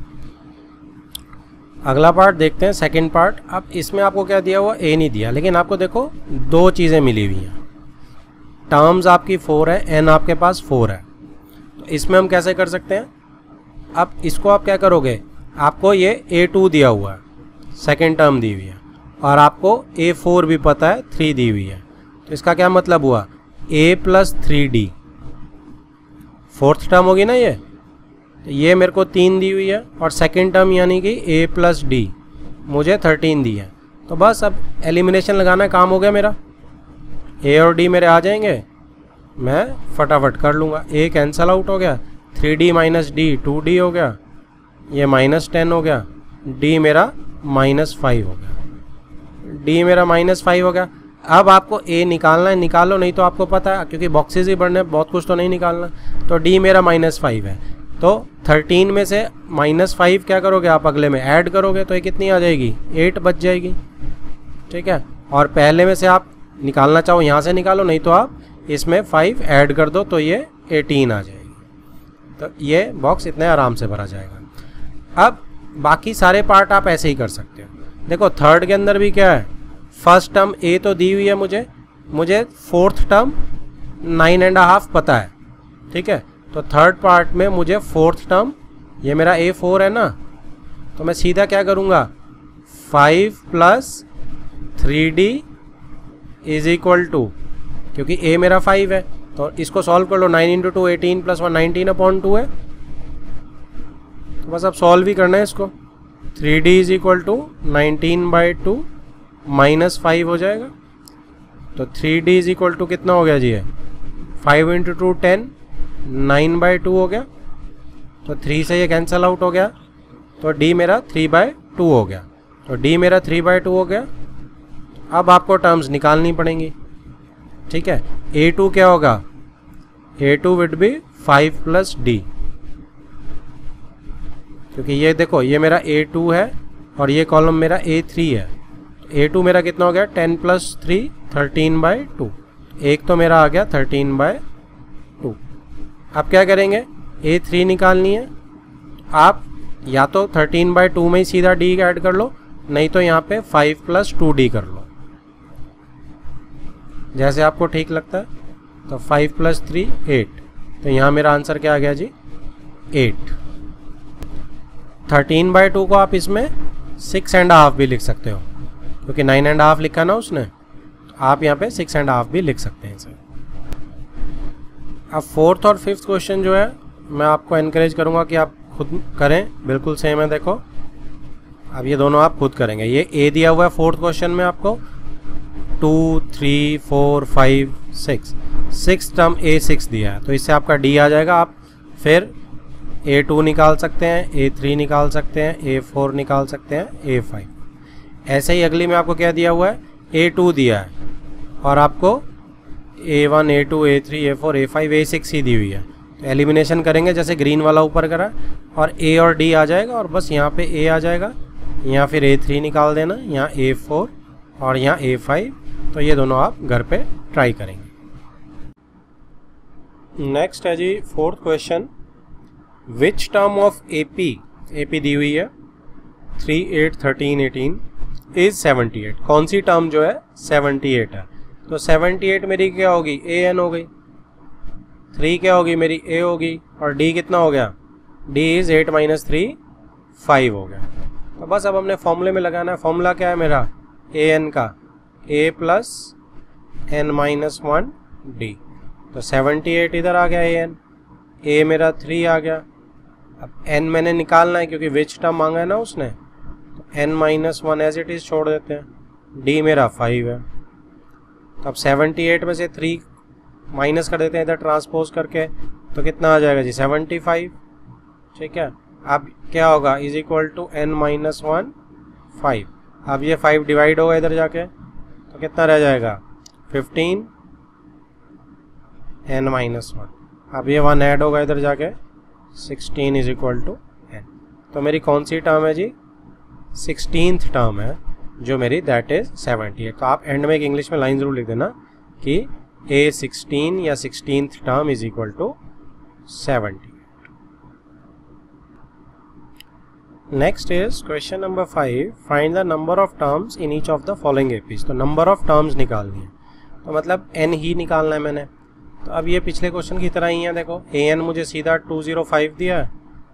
अगला पार्ट देखते हैं, सेकंड पार्ट। अब इसमें आपको क्या दिया हुआ, A नहीं दिया, लेकिन आपको देखो 2 चीज़ें मिली हुई हैं, टर्म्स आपकी 4 है, n आपके पास 4 है, तो इसमें हम कैसे कर सकते हैं, अब इसको आप क्या करोगे, आपको ये A2 दिया हुआ है, सेकेंड टर्म दी हुई है, और आपको A4 भी पता है, 3 दी हुई है, तो इसका क्या मतलब हुआ, A + 3D, फोर्थ टर्म होगी ना ये, तो ये मेरे को 3 दी हुई है, और सेकेंड टर्म यानी कि A + D मुझे 13 दी है, तो बस अब एलिमिनेशन लगाना काम हो गया मेरा। ए और डी मेरे आ जाएंगे, मैं फटाफट कर लूँगा। ए कैंसल आउट हो गया, 3d माइनस डी 2d हो गया, ये -10 हो गया, डी मेरा -5 हो गया, डी मेरा -5 हो गया। अब आपको ए निकालना है, निकालो, नहीं तो आपको पता है क्योंकि बॉक्सेस ही बढ़ने, बहुत कुछ तो नहीं निकालना। तो डी मेरा -5 है, तो 13 में से -5 क्या करोगे आप, अगले में ऐड करोगे तो ये कितनी आ जाएगी, 8 बच जाएगी। ठीक है, और पहले में से आप निकालना चाहो यहाँ से निकालो, नहीं तो आप इसमें 5 ऐड कर दो तो ये 18 आ जाएगी। तो ये बॉक्स इतने आराम से भरा जाएगा। अब बाकी सारे पार्ट आप ऐसे ही कर सकते हो। देखो थर्ड के अंदर भी क्या है, फर्स्ट टर्म ए तो दी हुई है मुझे फोर्थ टर्म 9.5 पता है। ठीक है, तो थर्ड पार्ट में मुझे फोर्थ टर्म, ये मेरा A4 है ना, तो मैं सीधा क्या करूँगा, 5 + 3d इज इक्वल टू, क्योंकि a मेरा 5 है तो इसको सॉल्व कर लो, 9 × 2 18 + 1 19/2 है। तो बस अब सॉल्व ही करना है इसको। 3d इज इक्वल टू 19/2 -5 हो जाएगा। तो 3d इज इक्वल टू कितना हो गया जी, है 5 × 2 10, 9/2 हो गया। तो 3 से ये कैंसल आउट हो गया, तो d मेरा 3/2 हो गया। तो d मेरा 3/2 हो गया। अब आपको टर्म्स निकालनी पड़ेंगी। ठीक है, A2 क्या होगा, A2 विड बी 5 + d, क्योंकि ये देखो ये मेरा A2 है और ये कॉलम मेरा A3 है। A2 मेरा कितना हो गया, 10 + 3 13/2, एक तो मेरा आ गया 13/2। अब क्या करेंगे, A3 निकालनी है। आप या तो 13/2 में ही सीधा d ऐड कर लो, नहीं तो यहाँ पे 5 + 2d कर लो, जैसे आपको ठीक लगता है। तो 5 + 3 8, तो यहाँ मेरा आंसर क्या आ गया जी, 8। 13/2 को आप इसमें 6.5 भी लिख सकते हो, क्योंकि 9.5 लिखा ना उसने, तो आप यहाँ पे 6.5 भी लिख सकते हैं इसे। अब फोर्थ और फिफ्थ क्वेश्चन जो है मैं आपको एनकरेज करूँगा कि आप खुद करें, बिल्कुल सेम है। देखो अब ये दोनों आप खुद करेंगे। ये ए दिया हुआ है फोर्थ क्वेश्चन में आपको, 2 3 4 5 6, 6 टर्म A6 दिया है, तो इससे आपका D आ जाएगा। आप फिर A2 निकाल सकते हैं, A3 निकाल सकते हैं, A4 निकाल सकते हैं, A5। ऐसे ही अगली में आपको क्या दिया हुआ है, A2 दिया है और आपको A1 A2 A3 A4 A5 A6 ही दी हुई है। तो एलिमिनेशन करेंगे जैसे ग्रीन वाला ऊपर करा, और A और D आ जाएगा और बस यहाँ पे A आ जाएगा, यहाँ फिर A3 निकाल देना, यहाँ A4 और यहाँ A5। तो ये दोनों आप घर पे ट्राई करेंगे। नेक्स्ट है जी fourth question, which term of AP दी हुई है 3 8 13 18 इज 78, कौन सी टर्म जो है 78 है। तो 78 मेरी क्या होगी, AN हो गई, 3 क्या होगी मेरी A होगी, और D कितना हो गया, D इज 8 - 3 5 हो गया। तो बस अब हमने फॉर्मूले में लगाना है। फॉर्मूला क्या है मेरा, AN का A + n - 1 D। तो 78 इधर आ गया AN, A मेरा 3 आ गया। अब n मैंने निकालना है क्योंकि विच टर्म मांगा है ना उसने, तो n - 1 एज इट इज छोड़ देते हैं। D मेरा 5 है। तो अब 78 में से 3 माइनस कर देते हैं इधर ट्रांसपोज करके, तो कितना आ जाएगा जी 75। ठीक है, अब क्या होगा, इज इक्वल टू n - 1 5। अब ये 5 डिवाइड होगा इधर जाके, तो कितना रह जाएगा 15 n - 1। अब ये 1 ऐड होगा इधर जाके, 16 इज इक्वल टू n। तो मेरी कौन सी टर्म है जी, 16th टर्म है जो मेरी, दैट इज 78। तो आप एंड में एक इंग्लिश में लाइन जरूर लिख देना कि A16 या 16th term is equal to 78। Next is question number 5, find the number of terms in each of the following APs. तो नंबर ऑफ टर्म्स निकालनी है, तो मतलब n ही निकालना है मैंने। तो अब ये पिछले क्वेश्चन की तरह ही है। देखो AN मुझे सीधा 205 दिया है,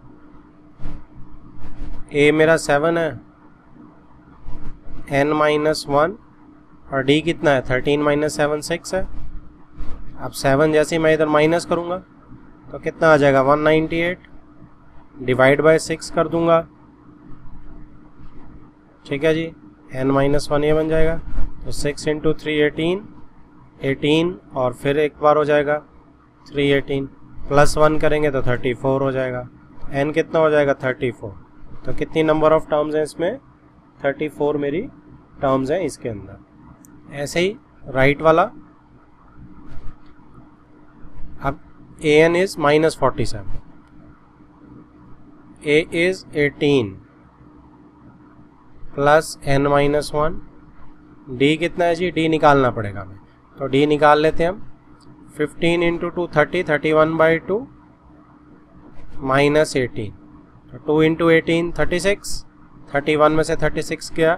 A मेरा 7 है, n - 1 और D कितना है 13 - 7 6 है। अब 7 जैसे मैं इधर माइनस करूँगा तो कितना आ जाएगा 198, डिवाइड बाय 6 कर दूंगा। ठीक है जी, n माइनस वन ये बन जाएगा, तो 6 इंटू 3 18 और फिर एक बार हो जाएगा 318 प्लस 1 करेंगे तो 34 हो जाएगा। n कितना हो जाएगा 34। तो कितनी नंबर ऑफ टर्म्स हैं इसमें 34 मेरी टर्म्स हैं इसके अंदर। ऐसे ही राइट वाला, अब an is -47, a is 18 plus n minus one, d कितना है जी, d निकालना पड़ेगा हमें, तो d निकाल लेते हैं हम। 15 इंटू 2 30, 31/2 माइनस 18, तो 2 इंटू 18 36, 31 में से 36 गया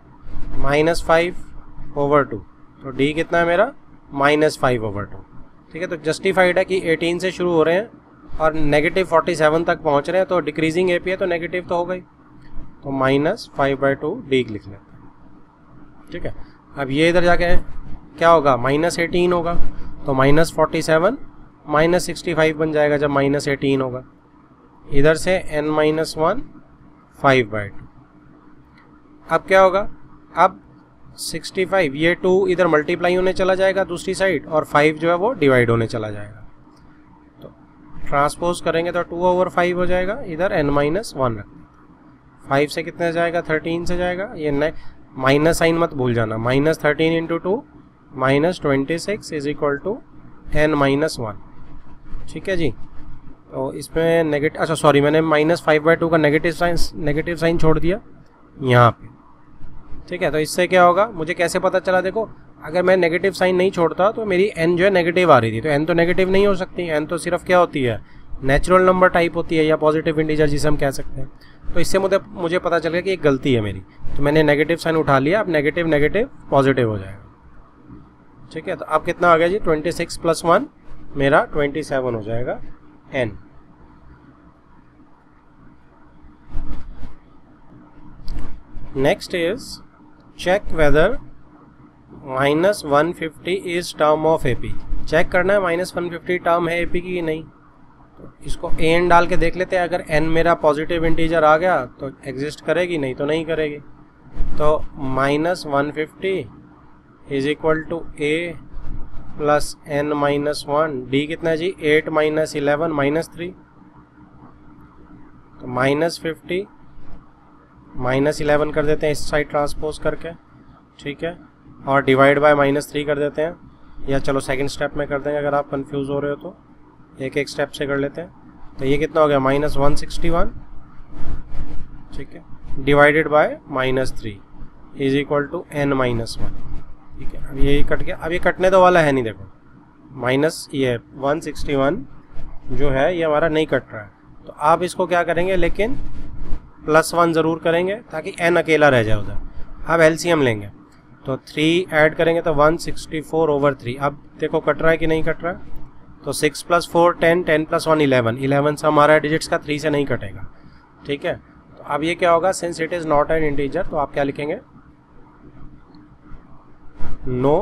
-5/2, तो d कितना है मेरा -5/2। ठीक है, तो जस्टिफाइड है कि 18 से शुरू हो रहे हैं और -47 तक पहुंच रहे हैं, तो डिक्रीजिंग एपी है तो नेगेटिव तो होगा ही, तो -5/2 d लिख लेते हैं। ठीक है, अब ये इधर जाके क्या होगा -18 होगा, तो -47 -65 बन जाएगा जब -18 होगा। इधर से n माइनस वन 5/2। अब क्या होगा, अब 65 ये 2 इधर मल्टीप्लाई होने चला जाएगा दूसरी साइड, और 5 जो है वो डिवाइड होने चला जाएगा, तो ट्रांसपोज करेंगे तो 2/5 हो जाएगा। इधर n माइनस वन रख, 5 से कितने से जाएगा 13 से जाएगा, ये माइनस साइन मत भूल जाना, -13 into 2 -26 is equal to n minus one. ठीक है जी, तो इसमें नेगेटिव, अच्छा सॉरी मैंने -5/2 का नेगेटिव साइन छोड़ दिया यहाँ पे। ठीक है, तो इससे क्या होगा, मुझे कैसे पता चला, देखो अगर मैं नेगेटिव साइन नहीं छोड़ता तो मेरी n जो है नेगेटिव आ रही थी, तो n तो नेगेटिव नहीं हो सकती, n तो सिर्फ क्या होती है, नेचुरल नंबर टाइप होती है या पॉजिटिव इंटीजर जिसे हम कह सकते हैं। तो इससे मुझे पता चल गया कि एक गलती है मेरी, तो मैंने नेगेटिव साइन उठा लिया, अब नेगेटिव नेगेटिव पॉजिटिव हो जाएगा। ठीक है, तो अब कितना आ गया जी, 26 + 1 मेरा 27 हो जाएगा n। Next is check whether -150 is term of AP. Check करना है -150 टर्म है एपी की नहीं, तो इसको an डाल के देख लेते हैं। अगर n मेरा पॉजिटिव इंटीजर आ गया तो एग्जिस्ट करेगी, नहीं तो नहीं करेगी। तो -150 is equal to a plus n minus one, d कितना है जी 8 - 11 -3, तो -50 -11 कर देते हैं इस साइड ट्रांसपोज करके। ठीक है, और डिवाइड बाय -3 कर देते हैं, या चलो सेकंड स्टेप में कर देंगे अगर आप कंफ्यूज हो रहे हो तो, एक एक स्टेप से कर लेते हैं। तो ये कितना हो गया -161, ठीक है, divided by -3 is equal to n minus one. ठीक है, अब ये कट गया, अब ये कटने तो वाला है नहीं, देखो ये 161 जो है ये हमारा नहीं कट रहा है, तो आप इसको क्या करेंगे, लेकिन +1 ज़रूर करेंगे ताकि n अकेला रह जाए उधर। अब एलसीएम लेंगे तो 3 ऐड करेंगे तो 164/3। अब देखो कट रहा है कि नहीं कट रहा है, तो 6 + 4 10, 10 + 1 11, 11 से हमारा डिजिट्स का 3 से नहीं कटेगा। ठीक है, तो अब ये क्या होगा, since it is not an integer, तो आप क्या लिखेंगे, no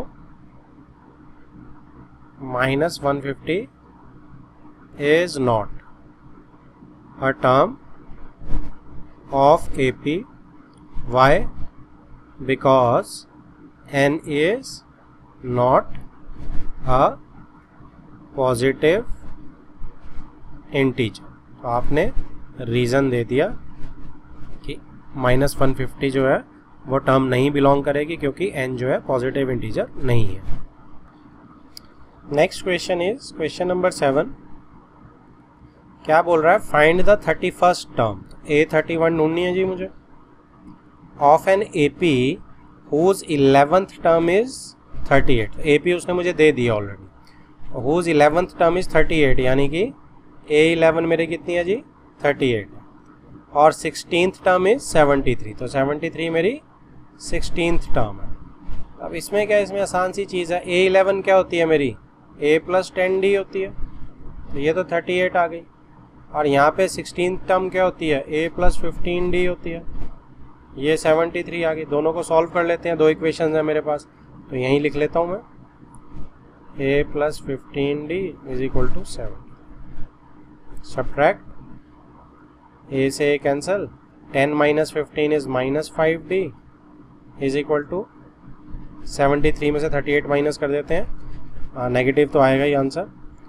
-150 is not a term of AP. Why? Because n is not a positive integer. तो आपने रीज़न दे दिया कि -150 जो है वो टर्म नहीं बिलोंग करेगी क्योंकि n जो है पॉजिटिव इंटीजर नहीं है। Next question is question number 7। क्या बोल रहा है, find the 31st term. A31 ढूंढनी है जी मुझे, of an AP whose 11th term is 38। AP उसने मुझे दे दिया already, whose 11th term is 38, यानी कि A11 मेरी कितनी है जी 38, और 16th टर्म इज 73, तो 73 मेरी 16th टर्म है। अब इसमें क्या है, इसमें आसान सी चीज़ है, A11 क्या होती है मेरी, A + 10D होती है, तो ये तो 38 आ गई, और यहाँ पे 16th टर्म क्या होती है, A + 15D होती है, ये 73 आ गई। दोनों को सॉल्व कर लेते हैं, दो इक्वेशन है मेरे पास, तो यहीं लिख लेता हूँ मैं, A + 15D is equal to 70। Subtract, A से A cancel, 10 - 15 is -5D, is equal to 73 में से 38 माइनस कर देते हैं, नेगेटिव तो आएगा ही आंसर।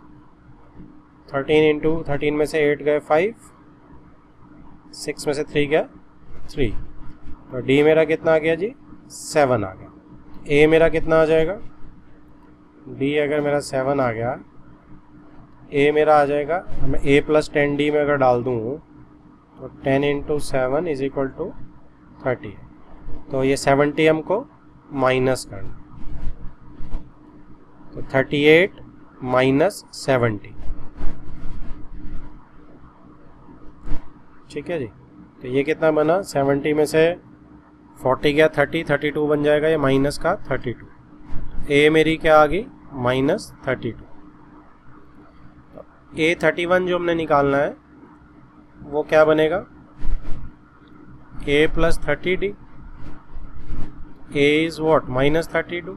13 इंटू 13 में से 8 गए 5, 6 में से 3 गया 3, तो डी मेरा कितना आ गया जी 7 आ गया। ए मेरा कितना आ जाएगा, डी अगर मेरा 7 आ गया, ए मेरा आ जाएगा, मैं ए प्लस 10 डी में अगर डाल दूँ तो 10 इंटू 7 इज इक्वल टू 30, तो ये 70 हमको माइनस करना, तो 38 माइनस 70, ठीक है जी। तो ये कितना बना, 70 में से 40 गया 30, 32 बन जाएगा ये माइनस का 32। ए मेरी क्या आ गई माइनस 32। ए 31 जो हमने निकालना है वो क्या बनेगा, A plus 30d, A is what minus 32,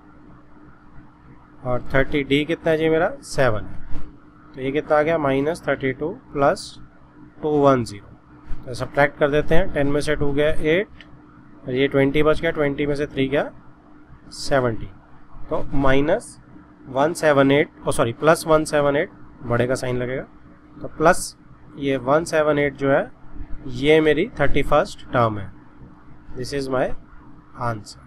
और 30d कितना है जी मेरा 7 है, तो ये कितना आ गया माइनस 32 प्लस 210, तो सब्ट्रैक्ट कर देते हैं। 10 में से 2 गया 8, और ये 20 बच गया, 20 में से 3 गया 70, तो माइनस 178 सॉरी प्लस 178, बड़े का साइन लगेगा, तो प्लस ये 178 जो है ये मेरी 31st टर्म है। This is my answer.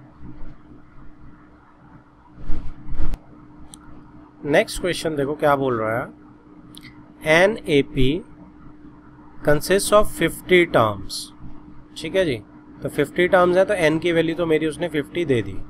Next question देखो क्या बोल रहा है, an AP consist of 50 terms, ठीक है जी। तो 50 टर्म्स है तो n की वैल्यू तो मेरी उसने 50 दे दी,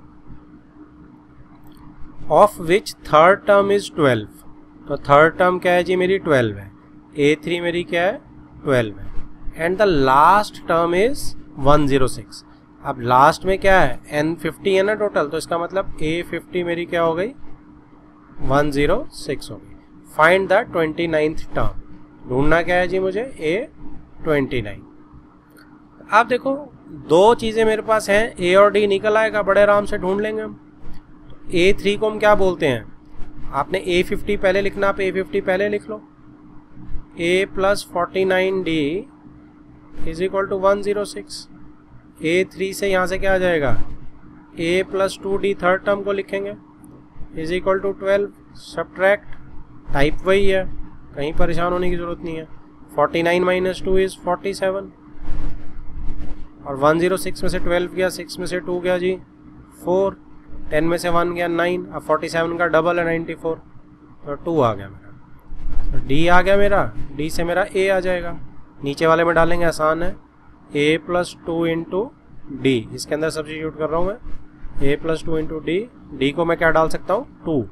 of which third term is 12, तो थर्ड टर्म क्या है जी मेरी 12 है, A3 मेरी क्या है 12 है, and the last term is 106। अब लास्ट में क्या है n 50 है ना टोटल, तो इसका मतलब A50 मेरी क्या हो गई 106 हो गई। फाइंड द 29th टर्म, ढूंढना क्या है जी मुझे A29। आप देखो दो चीज़ें मेरे पास हैं, A और D निकल आएगा, बड़े आराम से ढूंढ लेंगे हम। A3 को हम क्या बोलते हैं, आपने A50 पहले लिखना, आप A50 पहले लिख लो, A plus 49D is equal to 106। A3 से यहाँ से क्या आ जाएगा, A plus 2D third term को लिखेंगे is equal to 12, subtract, type वही है, कहीं परेशान होने की ज़रूरत नहीं है। 49 माइनस 2 इज़ 47, और 106 में से 12 गया, 6 में से 2 गया जी 4, 10 में से 1 गया 9, अब 47 का डबल है 94, तो 2 आ गया मेरा, तो D आ गया मेरा, D से मेरा A आ जाएगा, नीचे वाले में डालेंगे आसान है, A प्लस 2 इंटू डी, इसके अंदर सब्स्टिट्यूट कर रहा हूँ मैं, A plus 2 into D, D को मैं क्या डाल सकता हूँ 2,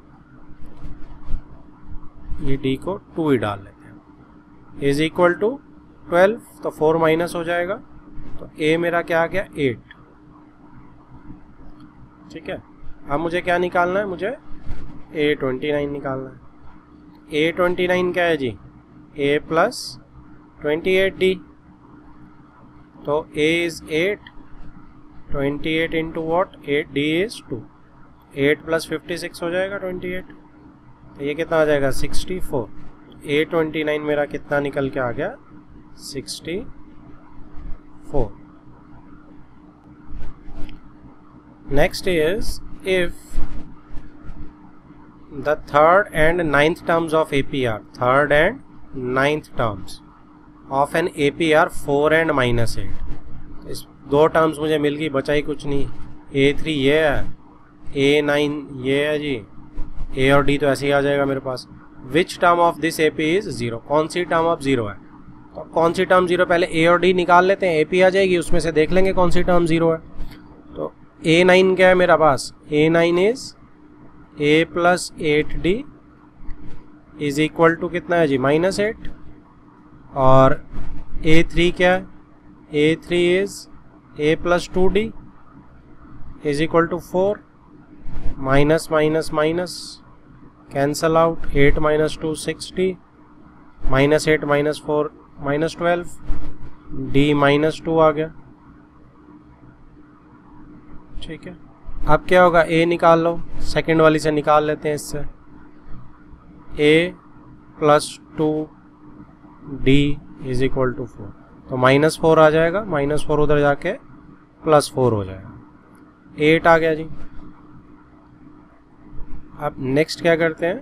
ये D को 2 ही डाल लेते हैं, इज इक्वल टू 12, तो 4 माइनस हो जाएगा, तो A मेरा क्या आ गया 8, ठीक है। अब मुझे क्या निकालना है, मुझे A29 निकालना है। A29 क्या है जी, A प्लस 28D, तो A is 8, 28 into what 8, D is 2, 8 plus 56 हो जाएगा 28, तो ये कितना आ जाएगा 64। A29 मेरा कितना निकल के आ गया 64। Next is if the third and ninth terms of APR, third and ninth terms of an APR 4 and -8, इस दो टर्म्स मुझे मिल गई, बचा ही कुछ नहीं। A3 ये है, A9 ये है जी, A और D तो ऐसे ही आ जाएगा मेरे पास। Which term of this AP is 0, कौन सी टर्म ऑफ 0 है, तो कौन सी टर्म 0, पहले A और D निकाल लेते हैं, AP आ जाएगी, उसमें से देख लेंगे कौन सी टर्म 0 है। तो A9 क्या है मेरा पास, A9 is A plus 8D is equal to कितना है जी -8, और A3 क्या है, A3 is A plus 2D is equal to 4, minus minus minus cancel out, 8 minus 2 60, -8 minus 4 -12, D -2 आ गया, ठीक है। अब क्या होगा, A निकाल लो, सेकंड वाली से निकाल लेते हैं इससे, A plus 2D is equal to 4, तो -4 आ जाएगा, -4 उधर जाके +4 हो जाएगा, 8 आ गया जी। अब नेक्स्ट क्या करते हैं,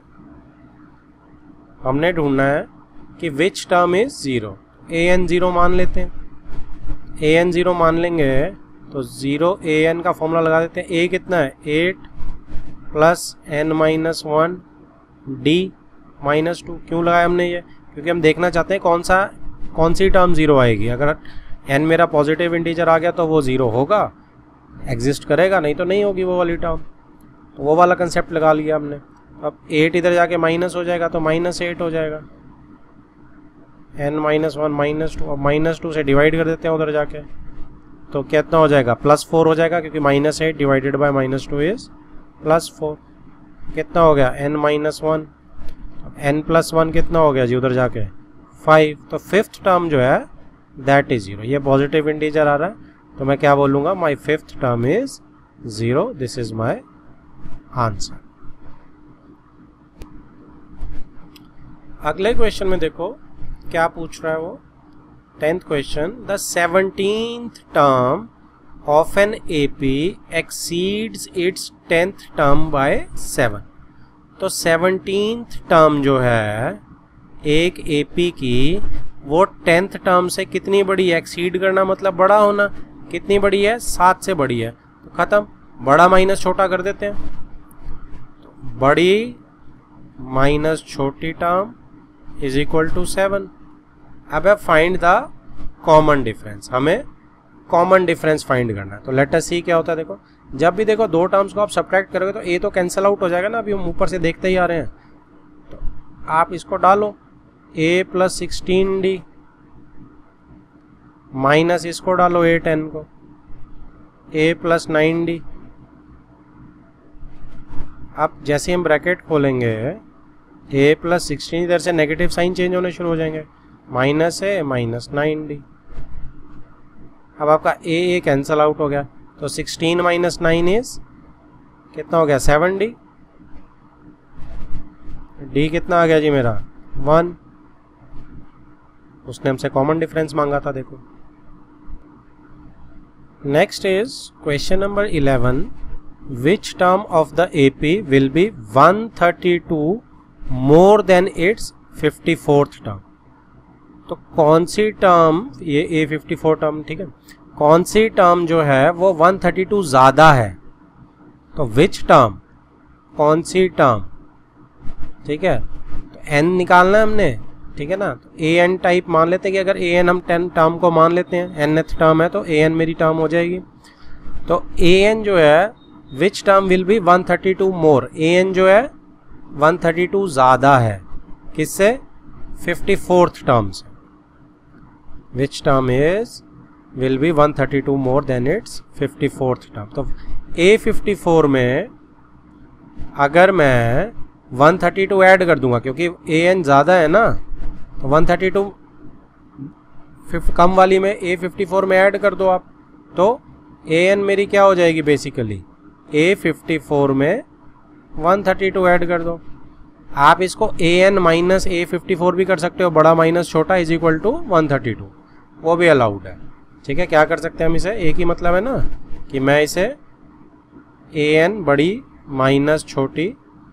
हमने ढूंढना है कि विच टर्म इज 0। an 0 मान लेते हैं, an 0 मान लेंगे तो 0 an का फॉर्मूला लगा देते हैं। a कितना है 8 plus n minus 1 d minus 2। क्यों लगाया हमने ये, क्योंकि हम देखना चाहते हैं कौन सी टर्म 0 आएगी। अगर n मेरा पॉजिटिव इंटीजर आ गया तो वो 0 होगा, एग्जिस्ट करेगा, नहीं तो नहीं होगी वो वाली टर्म। तो वो वाला कंसेप्ट लगा लिया हमने। अब 8 इधर जाके माइनस हो जाएगा तो -8 हो जाएगा, n माइनस 1 माइनस 2। अब -2 से डिवाइड कर देते हैं उधर जाके, तो कितना हो जाएगा +4 हो जाएगा, क्योंकि -8 डिवाइडेड बाय -2 इज +4। कितना हो गया n माइनस 1, n प्लस 1 कितना हो गया जी उधर जाके 5। तो फिफ्थ टर्म जो है दैट इज 0। ये पॉजिटिव इंटीजर आ रहा है तो मैं क्या बोलूँगा, my fifth term is 0, this is my answer. अगले क्वेश्चन में देखो क्या पूछ रहा है वो, 10th question, the 17th term of an AP exceeds its 10th term by 7। तो 17th टर्म जो है एक AP की, वो 10th टर्म से कितनी बड़ी है, एक्सीड करना मतलब बड़ा होना। कितनी बड़ी है, 7 से बड़ी है, तो खत्म, बड़ा माइनस छोटा कर देते हैं। तो बड़ी माइनस छोटी टर्म इज इक्वल टू 7। अब फाइंड द कॉमन डिफरेंस, हमें कॉमन डिफरेंस फाइंड करना है। तो लेट अस सी क्या होता है। देखो जब भी देखो दो टर्म्स को आप सब्ट्रैक्ट करोगे तो ए तो कैंसिल आउट हो जाएगा ना, अभी हम ऊपर से देखते ही आ रहे हैं। तो आप इसको डालो a प्लस 16d माइनस इसको डालो 8n को, a प्लस 9d। अब जैसे हम ब्रैकेट खोलेंगे a प्लस 16, इधर से नेगेटिव साइन चेंज होने शुरू हो जाएंगे, माइनस है माइनस 9d। अब आपका a कैंसिल आउट हो गया, तो 16 माइनस 9 इज कितना हो गया 7d। d कितना आ गया जी मेरा 1। उसने हमसे कॉमन डिफरेंस मांगा था। देखो next is question number 11, which term of the AP will be 132 more than its 54th term. तो कौन सी टर्म, ये A54 टर्म, ठीक है, कौन सी टर्म जो है वो 132 ज्यादा है। तो विच टर्म, कौन सी टर्म, ठीक है, तो n निकालना है हमने, ठीक है ना। तो an टाइप मान लेते हैं कि अगर an हम 10 टर्म को मान लेते हैं, nth टर्म है तो an मेरी टर्म हो जाएगी। तो an जो है which term will be 132 more, an जो है 132 ज्यादा है किससे, 54th टर्म से। Which term is will be 132 more than its 54th term. तो A54 में अगर मैं 132 ऐड कर दूंगा, क्योंकि an ज़्यादा है ना, तो 132 कम वाली में A54 में ऐड कर दो आप, तो an मेरी क्या हो जाएगी बेसिकली, A54 में 132 ऐड कर दो। आप इसको an माइनस A54 भी कर सकते हो, बड़ा माइनस छोटा इज इक्वल टू 132, वो भी अलाउड है। ठीक है, क्या कर सकते हैं हम इसे, एक ही मतलब है ना कि मैं इसे an बड़ी माइनस छोटी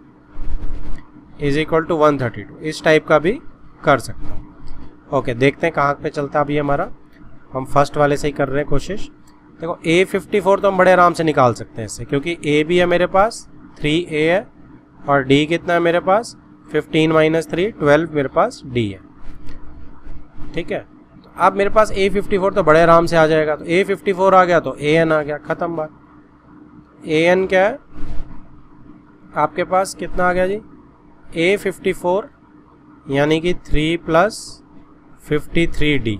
इज इक्वल टू 132 इस टाइप का भी कर सकता हूँ। ओके, देखते हैं कहाँ पे चलता है अभी हमारा। हम फर्स्ट वाले से ही कर रहे हैं कोशिश। देखो A54 तो हम बड़े आराम से निकाल सकते हैं इससे, क्योंकि A भी है मेरे पास, 3A है, और D कितना है मेरे पास 15 माइनस 3 12 मेरे पास D है। ठीक है, तो अब मेरे पास A54 तो बड़े आराम से आ जाएगा। तो A54 आ गया तो AN आ गया, ख़त्म बात। AN क्या है आपके पास, कितना आ गया जी, A54 यानी कि 3 प्लस 53D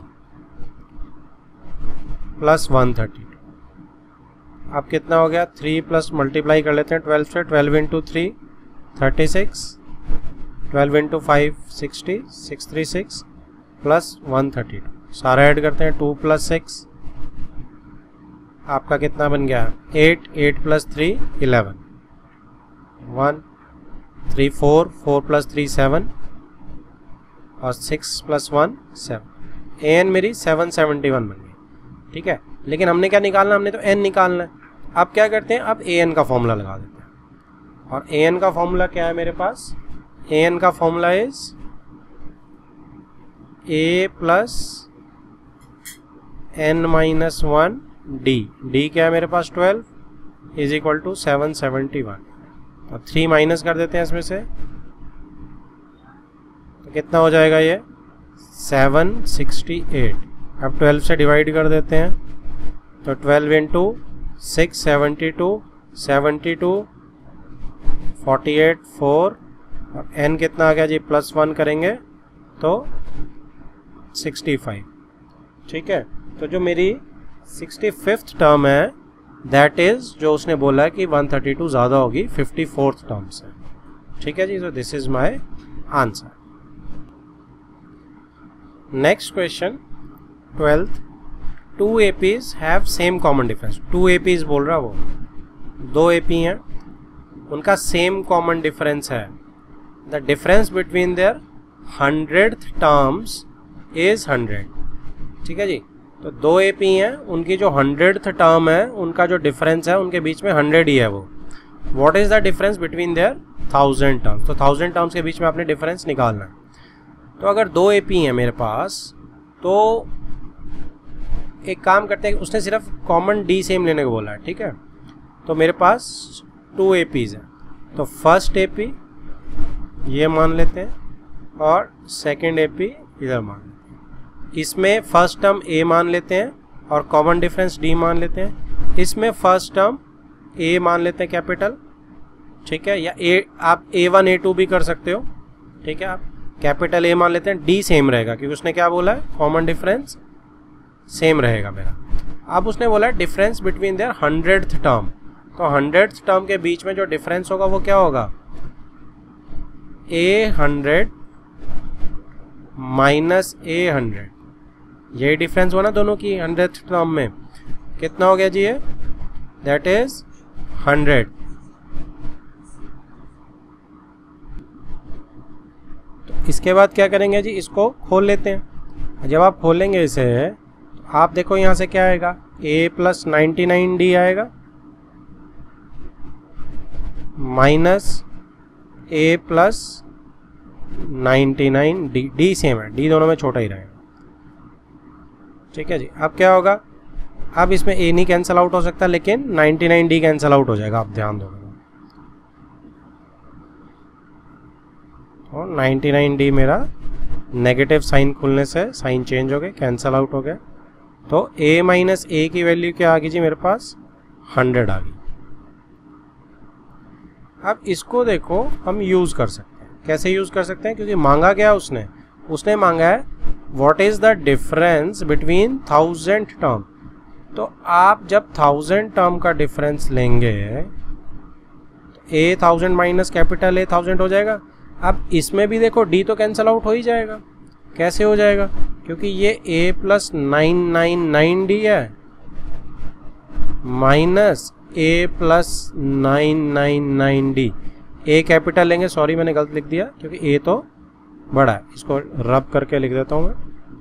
प्लस 132। अब कितना हो गया, 3 प्लस मल्टीप्लाई कर लेते हैं 12 से, 12 इंटू 3 36, 12 इंटू 5 60, 636 प्लस 132। सारा ऐड करते हैं, 2 प्लस 6 आपका कितना बन गया 8, 8 प्लस 3 11, 1 3 4, 4 प्लस 3 7 और 6 प्लस 1 7। an मेरी 771 बन गई। ठीक है, लेकिन हमने क्या निकालना, हमने तो n निकालना है। अब क्या करते हैं, अब an का फॉर्मूला लगा देते हैं। और an का फॉर्मूला क्या है मेरे पास, an का formula is a plus n-1 d क्या है मेरे पास 12 इज इक्वल टू 771। अब 3 माइनस कर देते हैं इसमें से, तो कितना हो जाएगा ये 768। अब 12 से डिवाइड कर देते हैं, तो 12 इंटू 6 72 72 48 4 और n कितना आ गया जी, +1 करेंगे तो 65। ठीक है, तो जो मेरी 65th टर्म है दैट इज जो उसने बोला है कि 132 ज़्यादा होगी 54th टर्म से। ठीक है जी, so this is my answer. Next question, 12th. 2 APs have same common difference. 2 APs बोल रहा वो, 2 AP हैं, उनका same common difference है. The difference between their 100th terms is 100. ठीक है जी, तो 2 AP हैं, उनकी जो 100th टर्म है उनका जो डिफरेंस है उनके बीच में 100 ही है वो. What is the difference between their 1000 terms? तो 1000 टर्म्स के बीच में आपने डिफरेंस निकालना है. तो अगर 2 AP हैं मेरे पास, तो एक काम करते हैं, उसने सिर्फ कॉमन डी सेम लेने को बोला है. ठीक है, तो मेरे पास 2 APs हैं, तो फर्स्ट AP ये मान लेते हैं और सेकंड AP इधर मान लेते हैं. इसमें फर्स्ट टर्म A मान लेते हैं और कॉमन डिफरेंस D मान लेते हैं. इसमें फर्स्ट टर्म A मान लेते हैं कैपिटल. ठीक है, या आप A1 A2 भी कर सकते हो. ठीक है, आप कैपिटल A मान लेते हैं, D सेम रहेगा क्योंकि उसने क्या बोला है, कॉमन डिफरेंस सेम रहेगा मेरा. अब उसने बोला है difference between their 100th term, तो 100th टर्म के बीच में जो डिफरेंस होगा वो क्या होगा, A100 माइनस A100. यही डिफरेंस हुआ ना दोनों की 100th टर्म में. कितना हो गया जी ये, दैट इज 100. तो इसके बाद क्या करेंगे जी, इसको खोल लेते हैं. जब आप खोलेंगे इसे तो आप देखो यहाँ से क्या आएगा, A प्लस 99D आएगा minus A plus 99D. D same है, D दोनों में छोटा ही रहेगा. ठीक है जी, अब क्या होगा, अब इसमें A नहीं कैंसिल आउट हो सकता लेकिन 99D कैंसिल आउट हो जाएगा. आप ध्यान दोगे तो 99D मेरा नेगेटिव साइन खुलने से साइन चेंज हो गए, कैंसिल आउट हो गया. तो A माइनस A की वैल्यू क्या आ गई जी मेरे पास, 100 आ गई. अब इसको देखो हम यूज़ कर सकते हैं. कैसे यूज़ कर सकते हैं, क्योंकि मांगा क्या उसने मांगा है what is the difference between 1000 term. तो आप जब 1000 टर्म का डिफरेंस लेंगे तो A 1000 माइनस कैपिटल A 1000 हो जाएगा. अब इसमें भी देखो D तो कैंसिल आउट हो ही जाएगा. कैसे हो जाएगा, क्योंकि ये A प्लस 999D है minus A plus 999D. A capital लेंगे, सॉरी मैंने गलत लिख दिया क्योंकि A तो बड़ा है, इसको रब करके लिख देता हूँ मैं.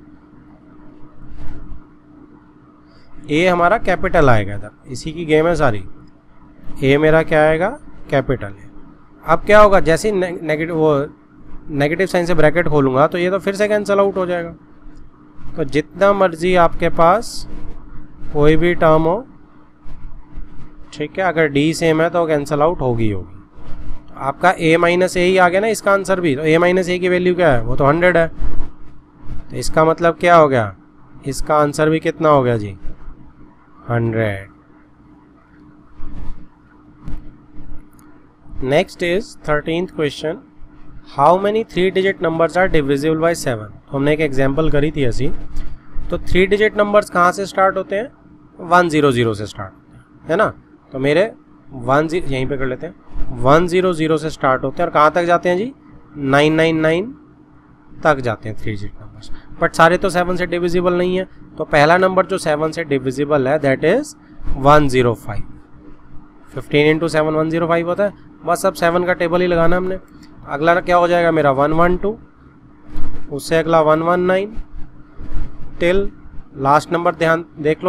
A हमारा कैपिटल आएगा इधर, इसी की गेम है सारी. A मेरा क्या आएगा, कैपिटल है. अब क्या होगा, जैसे ही नेगेटिव साइन से ब्रैकेट खोलूंगा तो ये तो फिर से कैंसिल आउट हो जाएगा. तो जितना मर्जी आपके पास कोई भी टर्म हो, ठीक है, अगर D सेम है तो कैंसिल आउट होगी. आपका A माइनस A ही आ गया ना इसका आंसर भी. तो A माइनस A की वैल्यू क्या है, वो तो 100 है. तो इसका मतलब क्या हो गया, इसका आंसर भी कितना हो गया जी, 100. Next is 13th question, how many 3 digit numbers are divisible by 7. तो हमने एक एग्जांपल करी थी ऐसी. तो 3 डिजिट नंबर्स कहाँ से स्टार्ट होते हैं, 100 से स्टार्ट होते हैं, है ना. तो मेरे 10 यहीं पे कर लेते हैं, 100 से स्टार्ट होते हैं और कहाँ तक जाते हैं जी, 999 तक जाते हैं 3 डिजिट नंबर्स. बट सारे तो 7 से डिविजिबल नहीं है. तो पहला नंबर जो 7 से डिविजिबल है दैट इज 105. 15 इंटू 7 105 होता है. बस अब 7 का टेबल ही लगाना हमने. अगला क्या हो जाएगा मेरा 112, उससे अगला 119 टिल लास्ट नंबर. ध्यान देख लो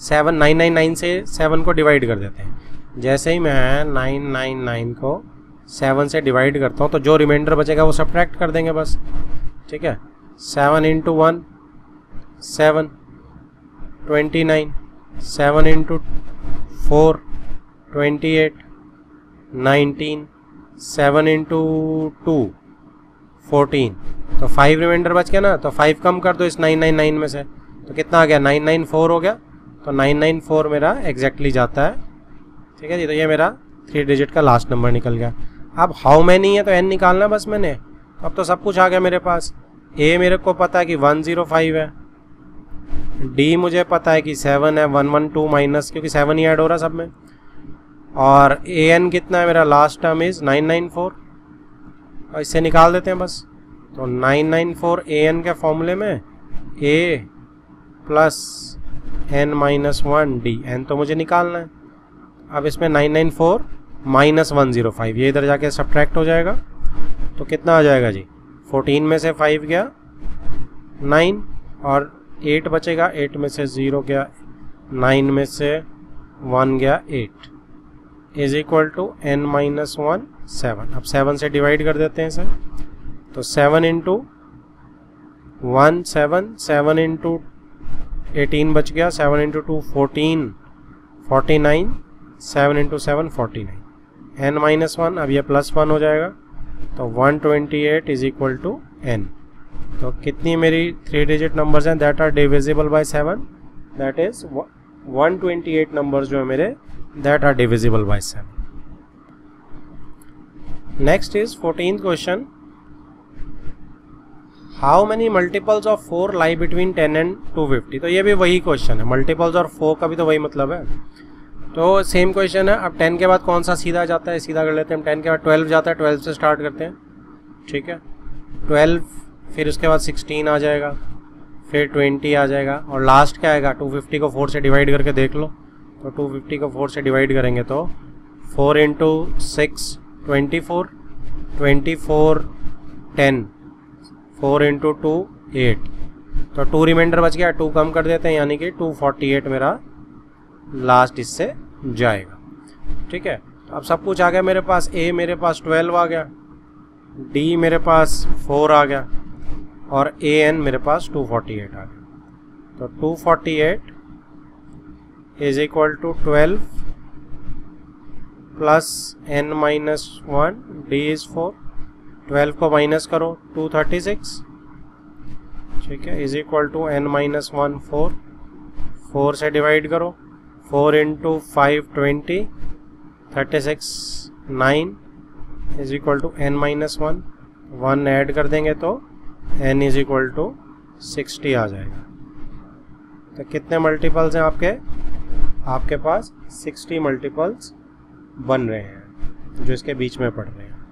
999 से 7 को डिवाइड कर देते हैं। जैसे ही मैं 999 को 7 से डिवाइड करता हूँ तो जो रिमाइंडर बचेगा वो सब्ट्रैक्ट कर देंगे बस, ठीक है। 7 इंटू 1 7, 29, 7 इंटू 4 28, 19, 7 इंटू 2 14, तो 5 रिमाइंडर बच गया ना, तो 5 कम कर दो इस 999 में से, तो कितना आ गया 994 हो गया, तो 994 मेरा एग्जैक्टली जाता है, ठीक है जी। तो ये मेरा 3 डिजिट का लास्ट नंबर निकल गया। अब हाउ मैनी है तो n निकालना बस मैंने, अब तो सब कुछ आ गया मेरे पास। a मेरे को पता है कि 105 है, d मुझे पता है कि 7 है, 112 माइनस क्योंकि 7 ही ऐड हो रहा सब में, और an कितना है मेरा लास्ट टर्म इज 994, और इससे निकाल देते हैं बस। तो 994 an के फॉर्मूले में a plus n minus 1 d, n तो मुझे निकालना है। अब इसमें 994 माइनस 105 ये इधर जाके सब्ट्रैक्ट हो जाएगा, तो कितना आ जाएगा जी, 14 में से 5 गया 9 और 8 बचेगा, 8 में से 0 गया, 9 में से 1 गया 8 is equal to n minus 1 7। अब 7 से डिवाइड कर देते हैं इसे, तो 7 इंटू 1 7, 7 इंटू 18 बच गया, 7 इंटू 2 14 49, 7 इंटू 7 49, n माइनस 1, अब ये प्लस 1 हो जाएगा, तो 128 इज इक्वल टू n। तो कितनी मेरी 3 डिजिट नंबर्स हैं that are divisible by 7, that is 128 numbers जो है मेरे that are divisible by 7। Next is 14th question, how many multiples of 4 lie between 10 and 250। तो ये भी वही क्वेश्चन है, मल्टीपल्स और 4 का भी तो वही मतलब है। तो सेम क्वेश्चन है। अब 10 के बाद कौन सा सीधा जाता है, सीधा कर लेते हैं हम। 10 के बाद 12 जाता है, 12 से स्टार्ट करते हैं, ठीक है। 12 फिर उसके बाद 16 आ जाएगा, फिर 20 आ जाएगा, और लास्ट क्या आएगा, 250 को 4 से डिवाइड करके देख लो। तो 250 को 4 से डिवाइड करेंगे तो 4 इंटू 6 24, 24 10, 4 इंटू 2 8, तो 2 रिमाइंडर बच गया, 2 कम कर देते हैं, यानी कि 248 मेरा लास्ट इससे जाएगा, ठीक है। तो अब सब कुछ आ गया मेरे पास। a मेरे पास 12 आ गया, d मेरे पास 4 आ गया, और an मेरे पास 248 आ गया। तो 248 is equal to 12 plus n minus 1, d is 4, 12 को माइनस करो 236, ठीक है, is equal to n minus 1 4, 4 से डिवाइड करो, 4 into 5 20, 36 9 is equal to n minus 1, 1 add कर देंगे तो n इज इक्वल टू 60 आ जाएगा। तो कितने मल्टीपल्स हैं आपके पास 60 मल्टीपल्स बन रहे हैं जो इसके बीच में पड़ रहे हैं।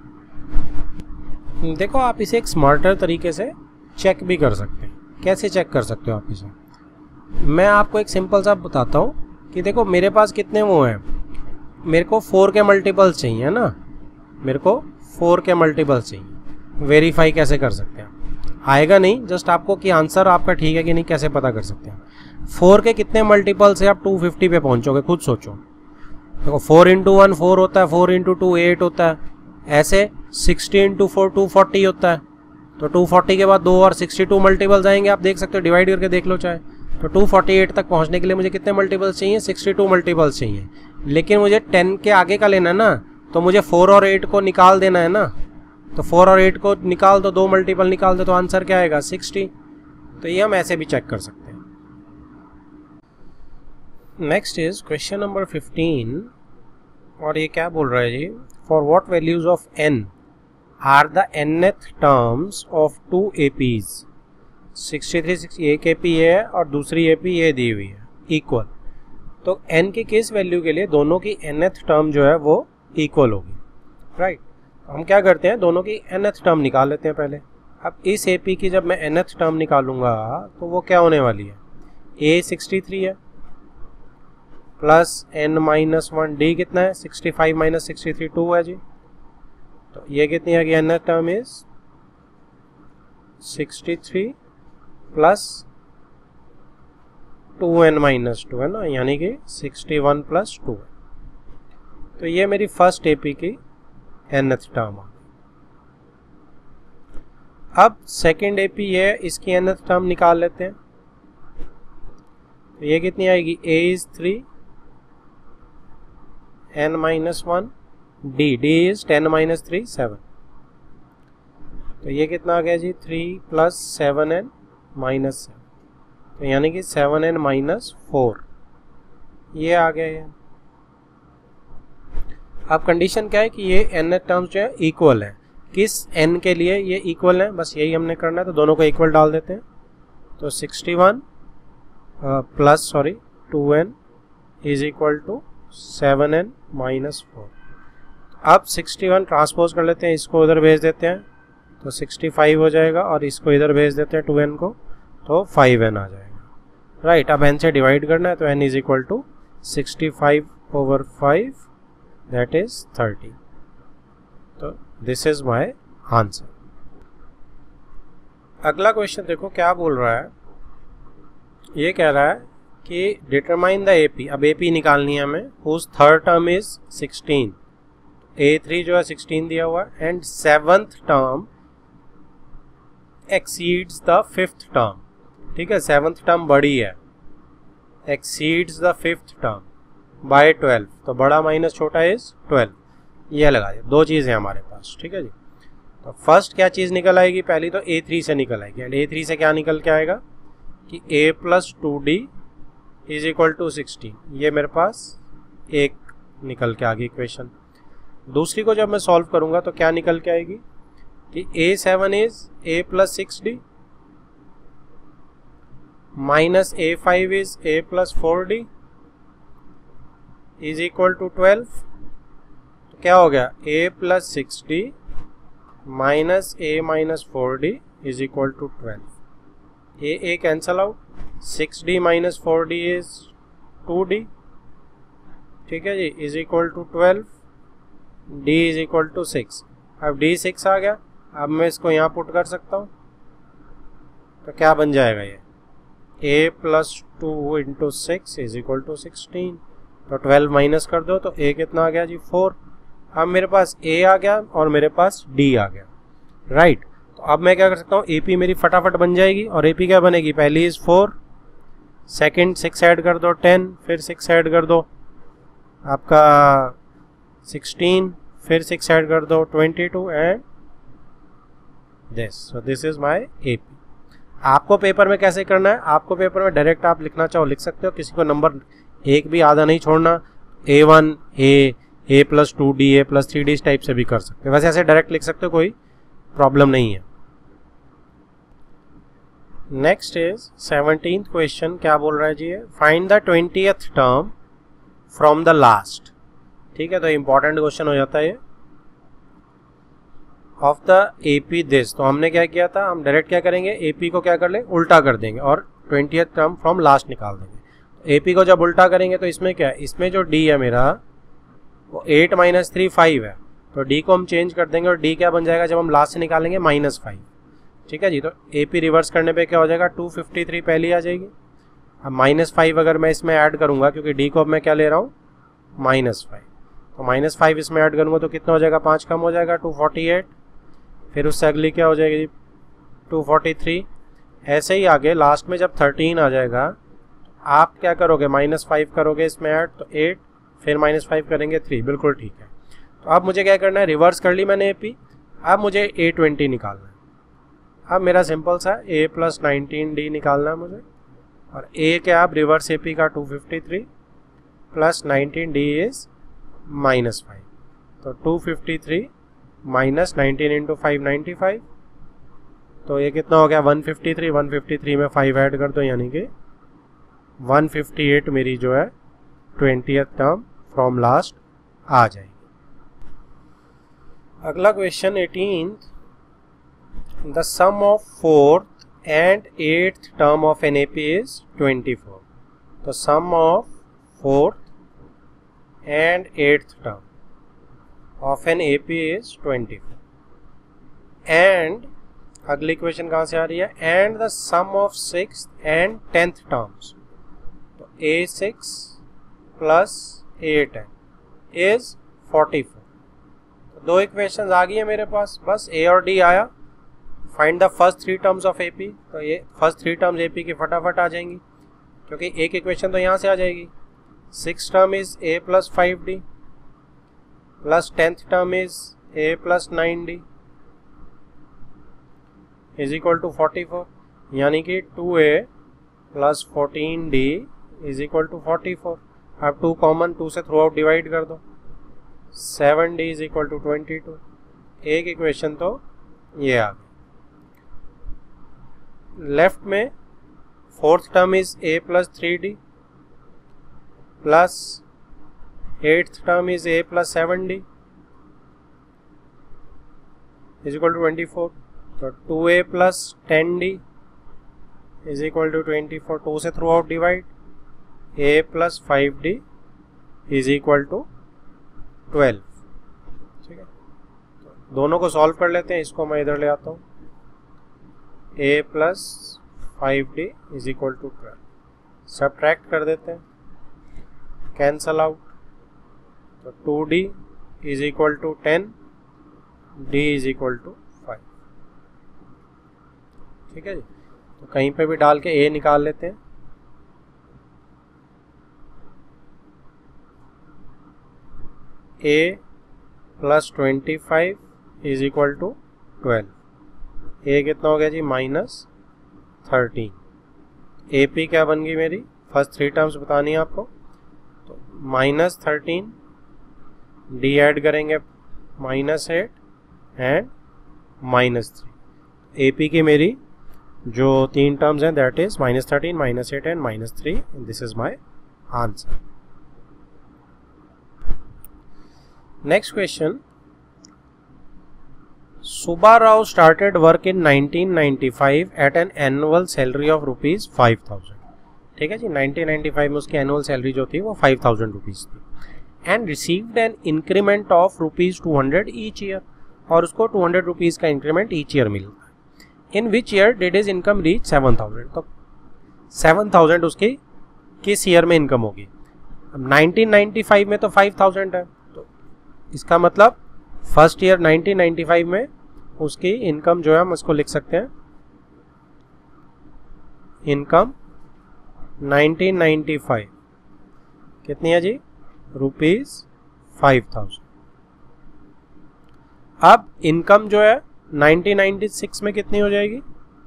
देखो आप इसे एक स्मार्टर तरीके से चेक भी कर सकते हैं। कैसे चेक कर सकते हो आप इसे, मैं आपको एक सिंपल सा बताता हूँ कि देखो मेरे पास कितने वो हैं, मेरे को 4 के मल्टीपल्स चाहिए ना, मेरे को 4 के मल्टीपल्स चाहिए। वेरीफाई कैसे कर सकते हैं, आएगा नहीं, जस्ट आपको कि आंसर आपका ठीक है कि नहीं कैसे पता कर सकते हैं। 4 के कितने मल्टीपल से आप 250 पे पहुंचोगे, खुद सोचो। देखो 4 इंटू 1 4 होता है, 4 इंटू 2 8 होता है, ऐसे 60 इंटू 4 240 होता है। तो 240 के बाद 2 और 62 मल्टीपल्स आएंगे, आप देख सकते हो, डिवाइड करके देख लो चाहे। तो 248 तक पहुंचने के लिए मुझे कितने मल्टीपल्स चाहिए, 62 मल्टीपल्स चाहिए। लेकिन मुझे 10 के आगे का लेना है ना, तो मुझे 4 और 8 को निकाल देना है ना। तो 4 और 8 को निकाल दो, 2 मल्टीपल निकाल दो, तो आंसर क्या आएगा 60। तो ये हम ऐसे भी चेक कर सकते हैं। नेक्स्ट इज क्वेश्चन नंबर 15, और ये क्या बोल रहा है जी, for what values of n are the nth terms of 2 APs। 63 एक AP है और दूसरी AP ये दी हुई है इक्वल। तो n की किस वैल्यू के लिए दोनों की nth टर्म जो है वो इक्वल होगी, राइट। हम क्या करते हैं, दोनों की nth टर्म निकाल लेते हैं पहले। अब इस AP की जब मैं nth टर्म निकालूंगा तो वो क्या होने वाली है, A 63 है प्लस n माइनस 1, D कितना है 65 माइनस 63 2 है जी। तो ये कितनी आ गई, nth term is 63 plus 2n minus 2 है ना, यानी कि 61 प्लस 2। तो ये मेरी फर्स्ट एपी की nth टर्म आ गई। अब सेकेंड एपी ये है, इसकी nth टर्म निकाल लेते हैं। तो ये कितनी आएगी, a is 3, n minus 1, d is 10 minus 3 7। तो ये कितना आ गया जी, 3 प्लस 7n माइनस 7, तो यानी कि 7n माइनस 4, ये आ गया ये। अब कंडीशन क्या है कि ये n टर्म्स जो है इक्वल है, किस n के लिए ये इक्वल है, बस यही हमने करना है। तो दोनों को इक्वल डाल देते हैं। तो 61 plus 2n is equal to 7n minus 4। अब 61 ट्रांसपोज कर लेते हैं, इसको उधर भेज देते हैं तो 65 हो जाएगा, और इसको इधर भेज देते हैं 2n को, तो 5n आ जाएगा। राइट, अब n से डिवाइड करना है, तो n is equal to 65 over 5, that is 30। तो दिस इज माय आंसर। अगला क्वेश्चन देखो क्या बोल रहा है। ये कह रहा है कि डिटरमाइन द एपी, अब एपी निकालनी है हमें, whose third term is 16, a3 जो है 16 दिया हुआ है, and seventh term exceeds the fifth term. ठीक है, सेवंथ टर्म बड़ी है, exceeds the fifth term by 12, तो बड़ा माइनस छोटा इज 12। ये लगा दिया, दो चीज़ है हमारे पास। ठीक है जी, तो फर्स्ट क्या चीज़ निकल आएगी, पहली तो a3 से निकल आएगी, एंड a3 से क्या निकल के आएगा कि a plus 2d is equal to 16। ये मेरे पास एक निकल के आ गई इक्वेशन। दूसरी को जब मैं सॉल्व करूंगा तो क्या निकल के आएगी कि a7 is a plus 6d minus a5 is a plus 4d is equal to 12। तो क्या हो गया, a plus 6d minus a minus 4d is equal to 12। a cancel out, 6d minus 4d is 2d। ठीक है जी, is equal to 12, d is equal to 6। अब d 6 आ गया, अब मैं इसको यहाँ पुट कर सकता हूँ, तो क्या बन जाएगा ये, a plus 2 into 6 is equal to 16। तो 12 माइनस कर दो, तो a कितना आ गया जी, 4। अब मेरे पास a आ गया और मेरे पास d आ गया। राइट, तो अब मैं क्या कर सकता हूँ, AP मेरी फटाफट बन जाएगी, और AP क्या बनेगी, पहली इज 4, सेकंड 6 ऐड कर दो 10, फिर 6 ऐड कर दो आपका 16, फिर 6 ऐड कर दो 22, and this. So this is my AP। आपको पेपर में कैसे करना है, आपको पेपर में डायरेक्ट आप लिखना चाहो लिख सकते हो, किसी को नंबर एक भी आधा नहीं छोड़ना, A1 A plus 2D A plus 3D इस टाइप से भी कर सकते हो, वैसे ऐसे डायरेक्ट लिख सकते हो, कोई प्रॉब्लम नहीं है। नेक्स्ट इज 17th क्वेश्चन, क्या बोल रहा है जी, find the 20th term from the last. ठीक है, तो इंपॉर्टेंट क्वेश्चन हो जाता है ये। ऑफ द AP दिस, तो हमने क्या किया था, हम डायरेक्ट क्या करेंगे, AP को क्या कर ले, उल्टा कर देंगे और 20th टर्म फ्रॉम लास्ट निकाल देंगे। AP को जब उल्टा करेंगे तो इसमें क्या है, इसमें जो D है मेरा वो 8 माइनस 3 5 है, तो D को हम चेंज कर देंगे, और D क्या बन जाएगा जब हम लास्ट से निकालेंगे, -5। ठीक है जी, तो AP रिवर्स करने पे क्या हो जाएगा, 253 पहली आ जाएगी। अब -5 अगर मैं इसमें ऐड करूंगा, क्योंकि D को अब मैं क्या ले रहा हूँ, -5, तो -5 इसमें ऐड करूंगा तो कितना हो जाएगा, 5 कम हो जाएगा 248, फिर उससे अगली क्या हो जाएगी 243। ऐसे ही आगे लास्ट में जब 13 आ जाएगा, आप क्या करोगे, -5 करोगे इसमें ऐड, तो 8, फिर -5 करेंगे 3, बिल्कुल ठीक है। तो अब मुझे क्या करना है, रिवर्स कर ली मैंने AP, अब मुझे A20 निकालना है। अब मेरा सिंपल सा A प्लस 19D निकालना है मुझे, और A क्या, अब रिवर्स AP का 253 प्लस 19D इज -5, तो 253 माइनस 19 इंटू 5 95, तो ये कितना हो गया 153, 153 में 5 ऐड कर दो, यानी कि 158 मेरी जो है 20th टर्म फ्रॉम लास्ट आ जाएगी। अगला question 18th, the sum of 4th and 8th term of an AP is 24। तो sum of 4th and 8th term of an AP is 24, and अगली क्वेश्चन कहाँ से आ रही है, and the sum of 6th and 10th terms A6 plus A10 is 44। दो equations आ गई है मेरे पास, बस A और D आया। Find the first three terms of AP, तो ये फर्स्ट थ्री टर्म्स AP की फटाफट आ जाएंगी, क्योंकि एक इक्वेशन तो यहाँ से आ जाएगी। 6th term is A plus 5D plus 10th term is A plus 9D is equal to 44, यानी कि 2A plus 14D is equal to 44। अब 2 कॉमन, 2 से थ्रू आउट डिवाइड कर दो, 7D इज इक्वल टू 22। एक इक्वेशन तो ये आ गई। लेफ्ट में 4th term is A plus 3D plus 8th term is A plus 7D is equal to 24। तो 2A plus 10D is equal to 24। 2 से through out divide, A plus 5D is equal to 12। ठीक है, दोनों को solve कर लेते हैं। इसको मैं इधर ले आता हूँ। A plus 5D is equal to 12, subtract कर देते हैं, कैंसल आउट। तो 2D is equal to 10, D is equal to 5। ठीक है जी, तो कहीं पे भी डाल के A निकाल लेते हैं। A plus 25 is equal to 12। A कितना हो गया जी? -13। AP क्या बन गई मेरी? फर्स्ट थ्री टर्म्स बतानी है आपको, तो -13, D ऐड करेंगे -8 एंड -3। AP की मेरी जो तीन टर्म्स हैं that is -13, -8 and -3। This is my answer. Next question. Subba Rao started work in 1995 at an annual salary of rupees 5000। ठीक है जी, 1995 में उसकी एनुअल सैलरी जो थी वो 5000 रुपीज़ थी। And received an increment of rupees 200 each year, और उसको 200 रुपीज़ का इंक्रीमेंट ईच ईयर मिलता है। In which year did his income reach 7000। तो 7000 उसकी किस ईयर में इनकम होगी? अब 1995 में तो 5000 है, तो इसका मतलब फर्स्ट ईयर 1995 में उसकी इनकम जो है हम इसको लिख सकते हैं, इनकम 1995 कितनी है जी? ₹5000। अब इनकम जो है 1996 में कितनी हो जाएगी?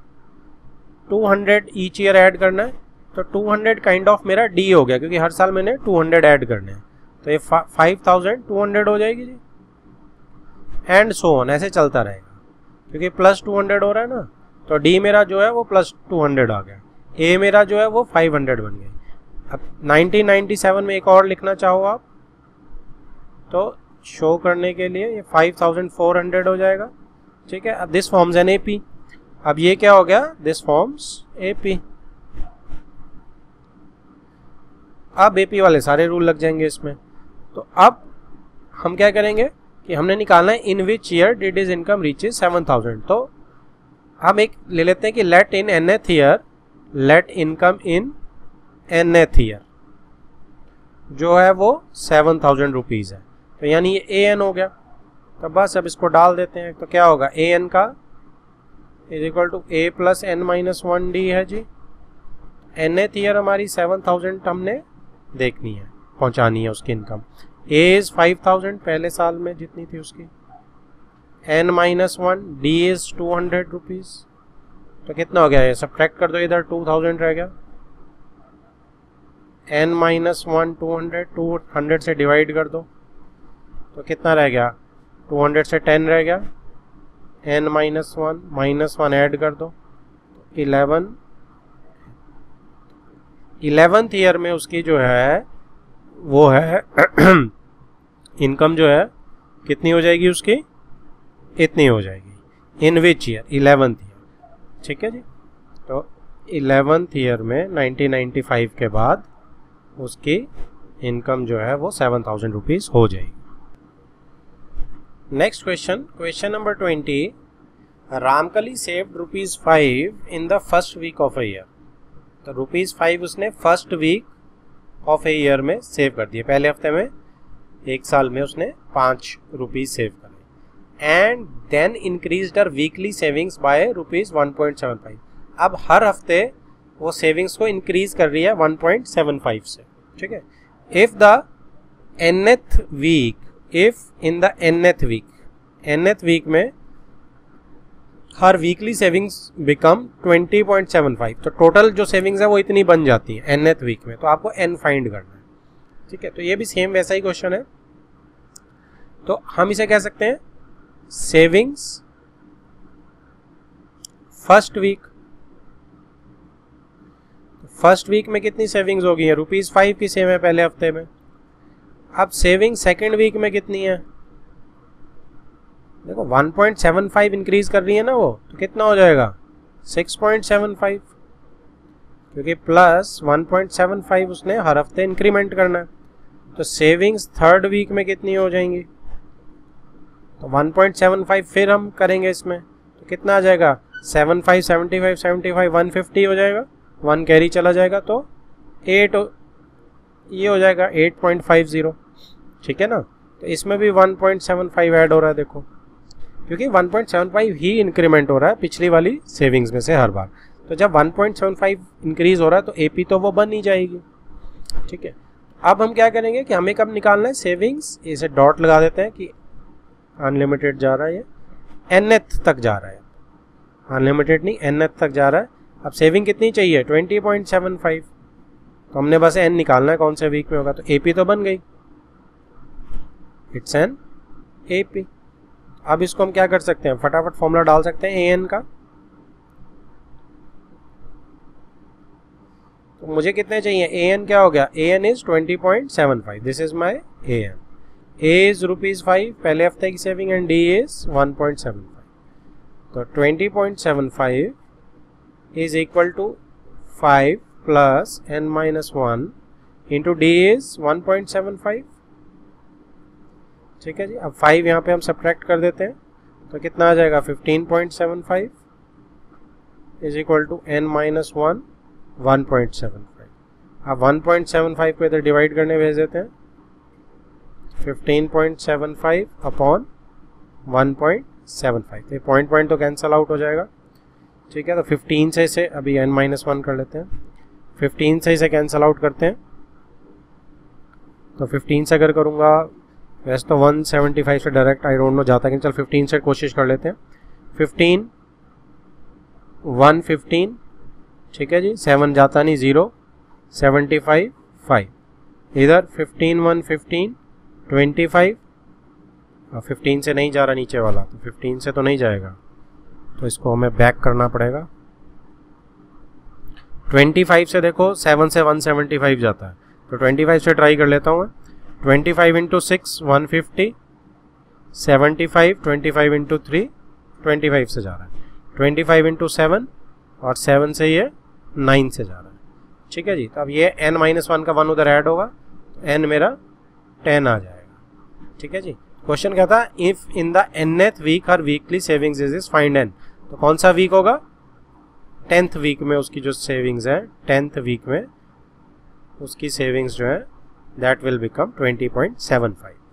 200 ईच ईयर ऐड करना है, तो 200 काइंड ऑफ मेरा डी हो गया, क्योंकि हर साल मैंने 200 ऐड करने हैं, तो ये 5200 हो जाएगी जी। एंड सो ऑन, ऐसे चलता रहेगा, क्योंकि प्लस 200 हो रहा है ना, तो डी मेरा जो है वो प्लस 200 आ गया, ए मेरा जो है वो 500 बन गई। अब 1997 में एक और लिखना चाहो आप तो शो करने के लिए ये 5400 हो जाएगा। ठीक है, अब दिस फॉर्म्स एन एपी। अब ये क्या हो गया? This forms AP. अब एपी वाले सारे रूल लग जाएंगे इसमें। तो अब हम क्या करेंगे कि हमने निकालना है in which year did his income reaches 7000। तो हम एक ले लेते हैं कि let in nth year, let income in nth year जो है वो 7000 रुपीज़ है, तो यानी ये ए एन हो गया। तो बस अब इसको डाल देते हैं, तो क्या होगा? ए एन का is equal to A plus N minus 1d है जी। nth ईयर हमारी 7000 हमने देखनी है, पहुंचानी है उसकी इनकम। ए इज 5000 पहले साल में जितनी थी उसकी, n minus 1, d is 200 rupees. तो कितना हो गया? ये सब्ट्रैक्ट कर दो, इधर 2000 रह गया, n माइनस 1 200 से डिवाइड कर दो, तो कितना रह गया? 200 से 10 रह गया, n माइनस 1 ऐड कर दो, 11th ईयर में उसकी जो है वो है इनकम जो है कितनी हो जाएगी उसकी? इतनी हो जाएगी। In which year? 11th year. ठीक है जी, तो 11th ईयर में 1995 के बाद उसकी इनकम जो है वो 7000 रुपीज़ हो जाएगी। Next question, question number 20। Ramkali saved ₹5 in the first week of a year. तो ₹5 उसने first week of a year में सेव कर दिए, पहले हफ्ते में, एक साल में उसने 5 रुपीज़ सेव करे। And then increase their weekly savings by ₹1.75। अब हर हफ्ते वो सेविंग्स को इंक्रीज कर रही है 1.75 से, ठीक है। If the nth week, if in the nth week में हर वीकली सेविंग्स बिकम 20.75, तो टोटल जो सेविंग्स है वो इतनी बन जाती है nth वीक में, तो आपको n फाइंड करना है, ठीक है। तो ये भी सेम वैसा ही क्वेश्चन है। तो हम इसे कह सकते हैं savings first week. First week में कितनी सेविंग्स होगी है, ₹5 की सेम है पहले हफ्ते में। अब सेविंग सेकेंड वीक में कितनी है, देखो 1.75 इंक्रीज कर रही है ना वो, तो कितना हो जाएगा 6.75, क्योंकि प्लस 1.75 उसने हर हफ्ते इंक्रीमेंट करना है। तो सेविंग्स थर्ड वीक में कितनी हो जाएंगी, तो 1.75 फिर हम करेंगे इसमें, तो कितना आ जाएगा 75, 75, 75, 150 हो जाएगा, 1 कैरी चला जाएगा, तो 8 ये हो जाएगा 8.50, ठीक है ना। तो इसमें भी 1.75 ऐड हो रहा है, देखो, क्योंकि 1.75 ही इंक्रीमेंट हो रहा है पिछली वाली सेविंग्स में से हर बार। तो जब 1.75 इंक्रीज हो रहा है तो एपी तो वो बन ही जाएगी, ठीक है। अब हम क्या करेंगे कि हमें कब निकालना है सेविंग्स, इसे डॉट लगा देते हैं कि अनलिमिटेड जा रहा है, ये nth तक जा रहा है, अनलिमिटेड नहीं nth तक जा रहा है। अब सेविंग कितनी चाहिए 20.75, तो हमने बस n निकालना है कौन से वीक में होगा, तो एपी तो बन गई, इट्स एन एपी। अब इसको हम क्या कर सकते हैं, फटाफट फॉर्मूला डाल सकते हैं an का। तो मुझे कितने चाहिए, an क्या हो गया, an is 20.75, this is my an, a is ₹5 पहले हफ्ते की सेविंग एंड d इज 1.75। तो 20.75 is equal to 5 plus n-1 into d is 1.75, ठीक है जी। अब 5 यहाँ पे हम सब्ट्रैक्ट कर देते हैं, तो कितना आ जाएगा 15.75 इज इक्वल टू n-1 1.75। अब 1.75 को इधर डिवाइड करने भेज देते हैं, 15.75 अपॉन 1.75, ये पॉइंट तो कैंसिल आउट हो जाएगा, ठीक है। तो 15 से इसे अभी n-1 कर लेते हैं, 15 से इसे कैंसिल आउट करते हैं, तो 15 से अगर करूँगा, वैसे तो 175 से डायरेक्ट आई डोंट नो जाता, लेकिन चल 15 से कोशिश कर लेते हैं। 15 115, ठीक है जी, 7 जाता नहीं, 0 75 5, इधर 15 115 25, 15 से नहीं जा रहा नीचे वाला, तो 15 से तो नहीं जाएगा, तो इसको हमें बैक करना पड़ेगा। 25 से देखो 7 से 175 जाता है, तो 25 से ट्राई कर लेता हूँ मैं। 25 इंटू 6 150, 75, 25 इंटू 3 25 से जा रहा है, 25 इंटू 7 और 7 से ये 9 से जा रहा है, ठीक है जी। तो अब ये n-1 का 1 उधर ऐड होगा, n मेरा 10 आ जाएगा, ठीक है जी। क्वेश्चन क्या था, if in the nth week हर weekly savings is find n, तो कौन सा वीक होगा, 10th वीक में उसकी जो सेविंग्स है, 10th वीक में उसकी सेविंग्स जो है दैट विल बिकम 20.75।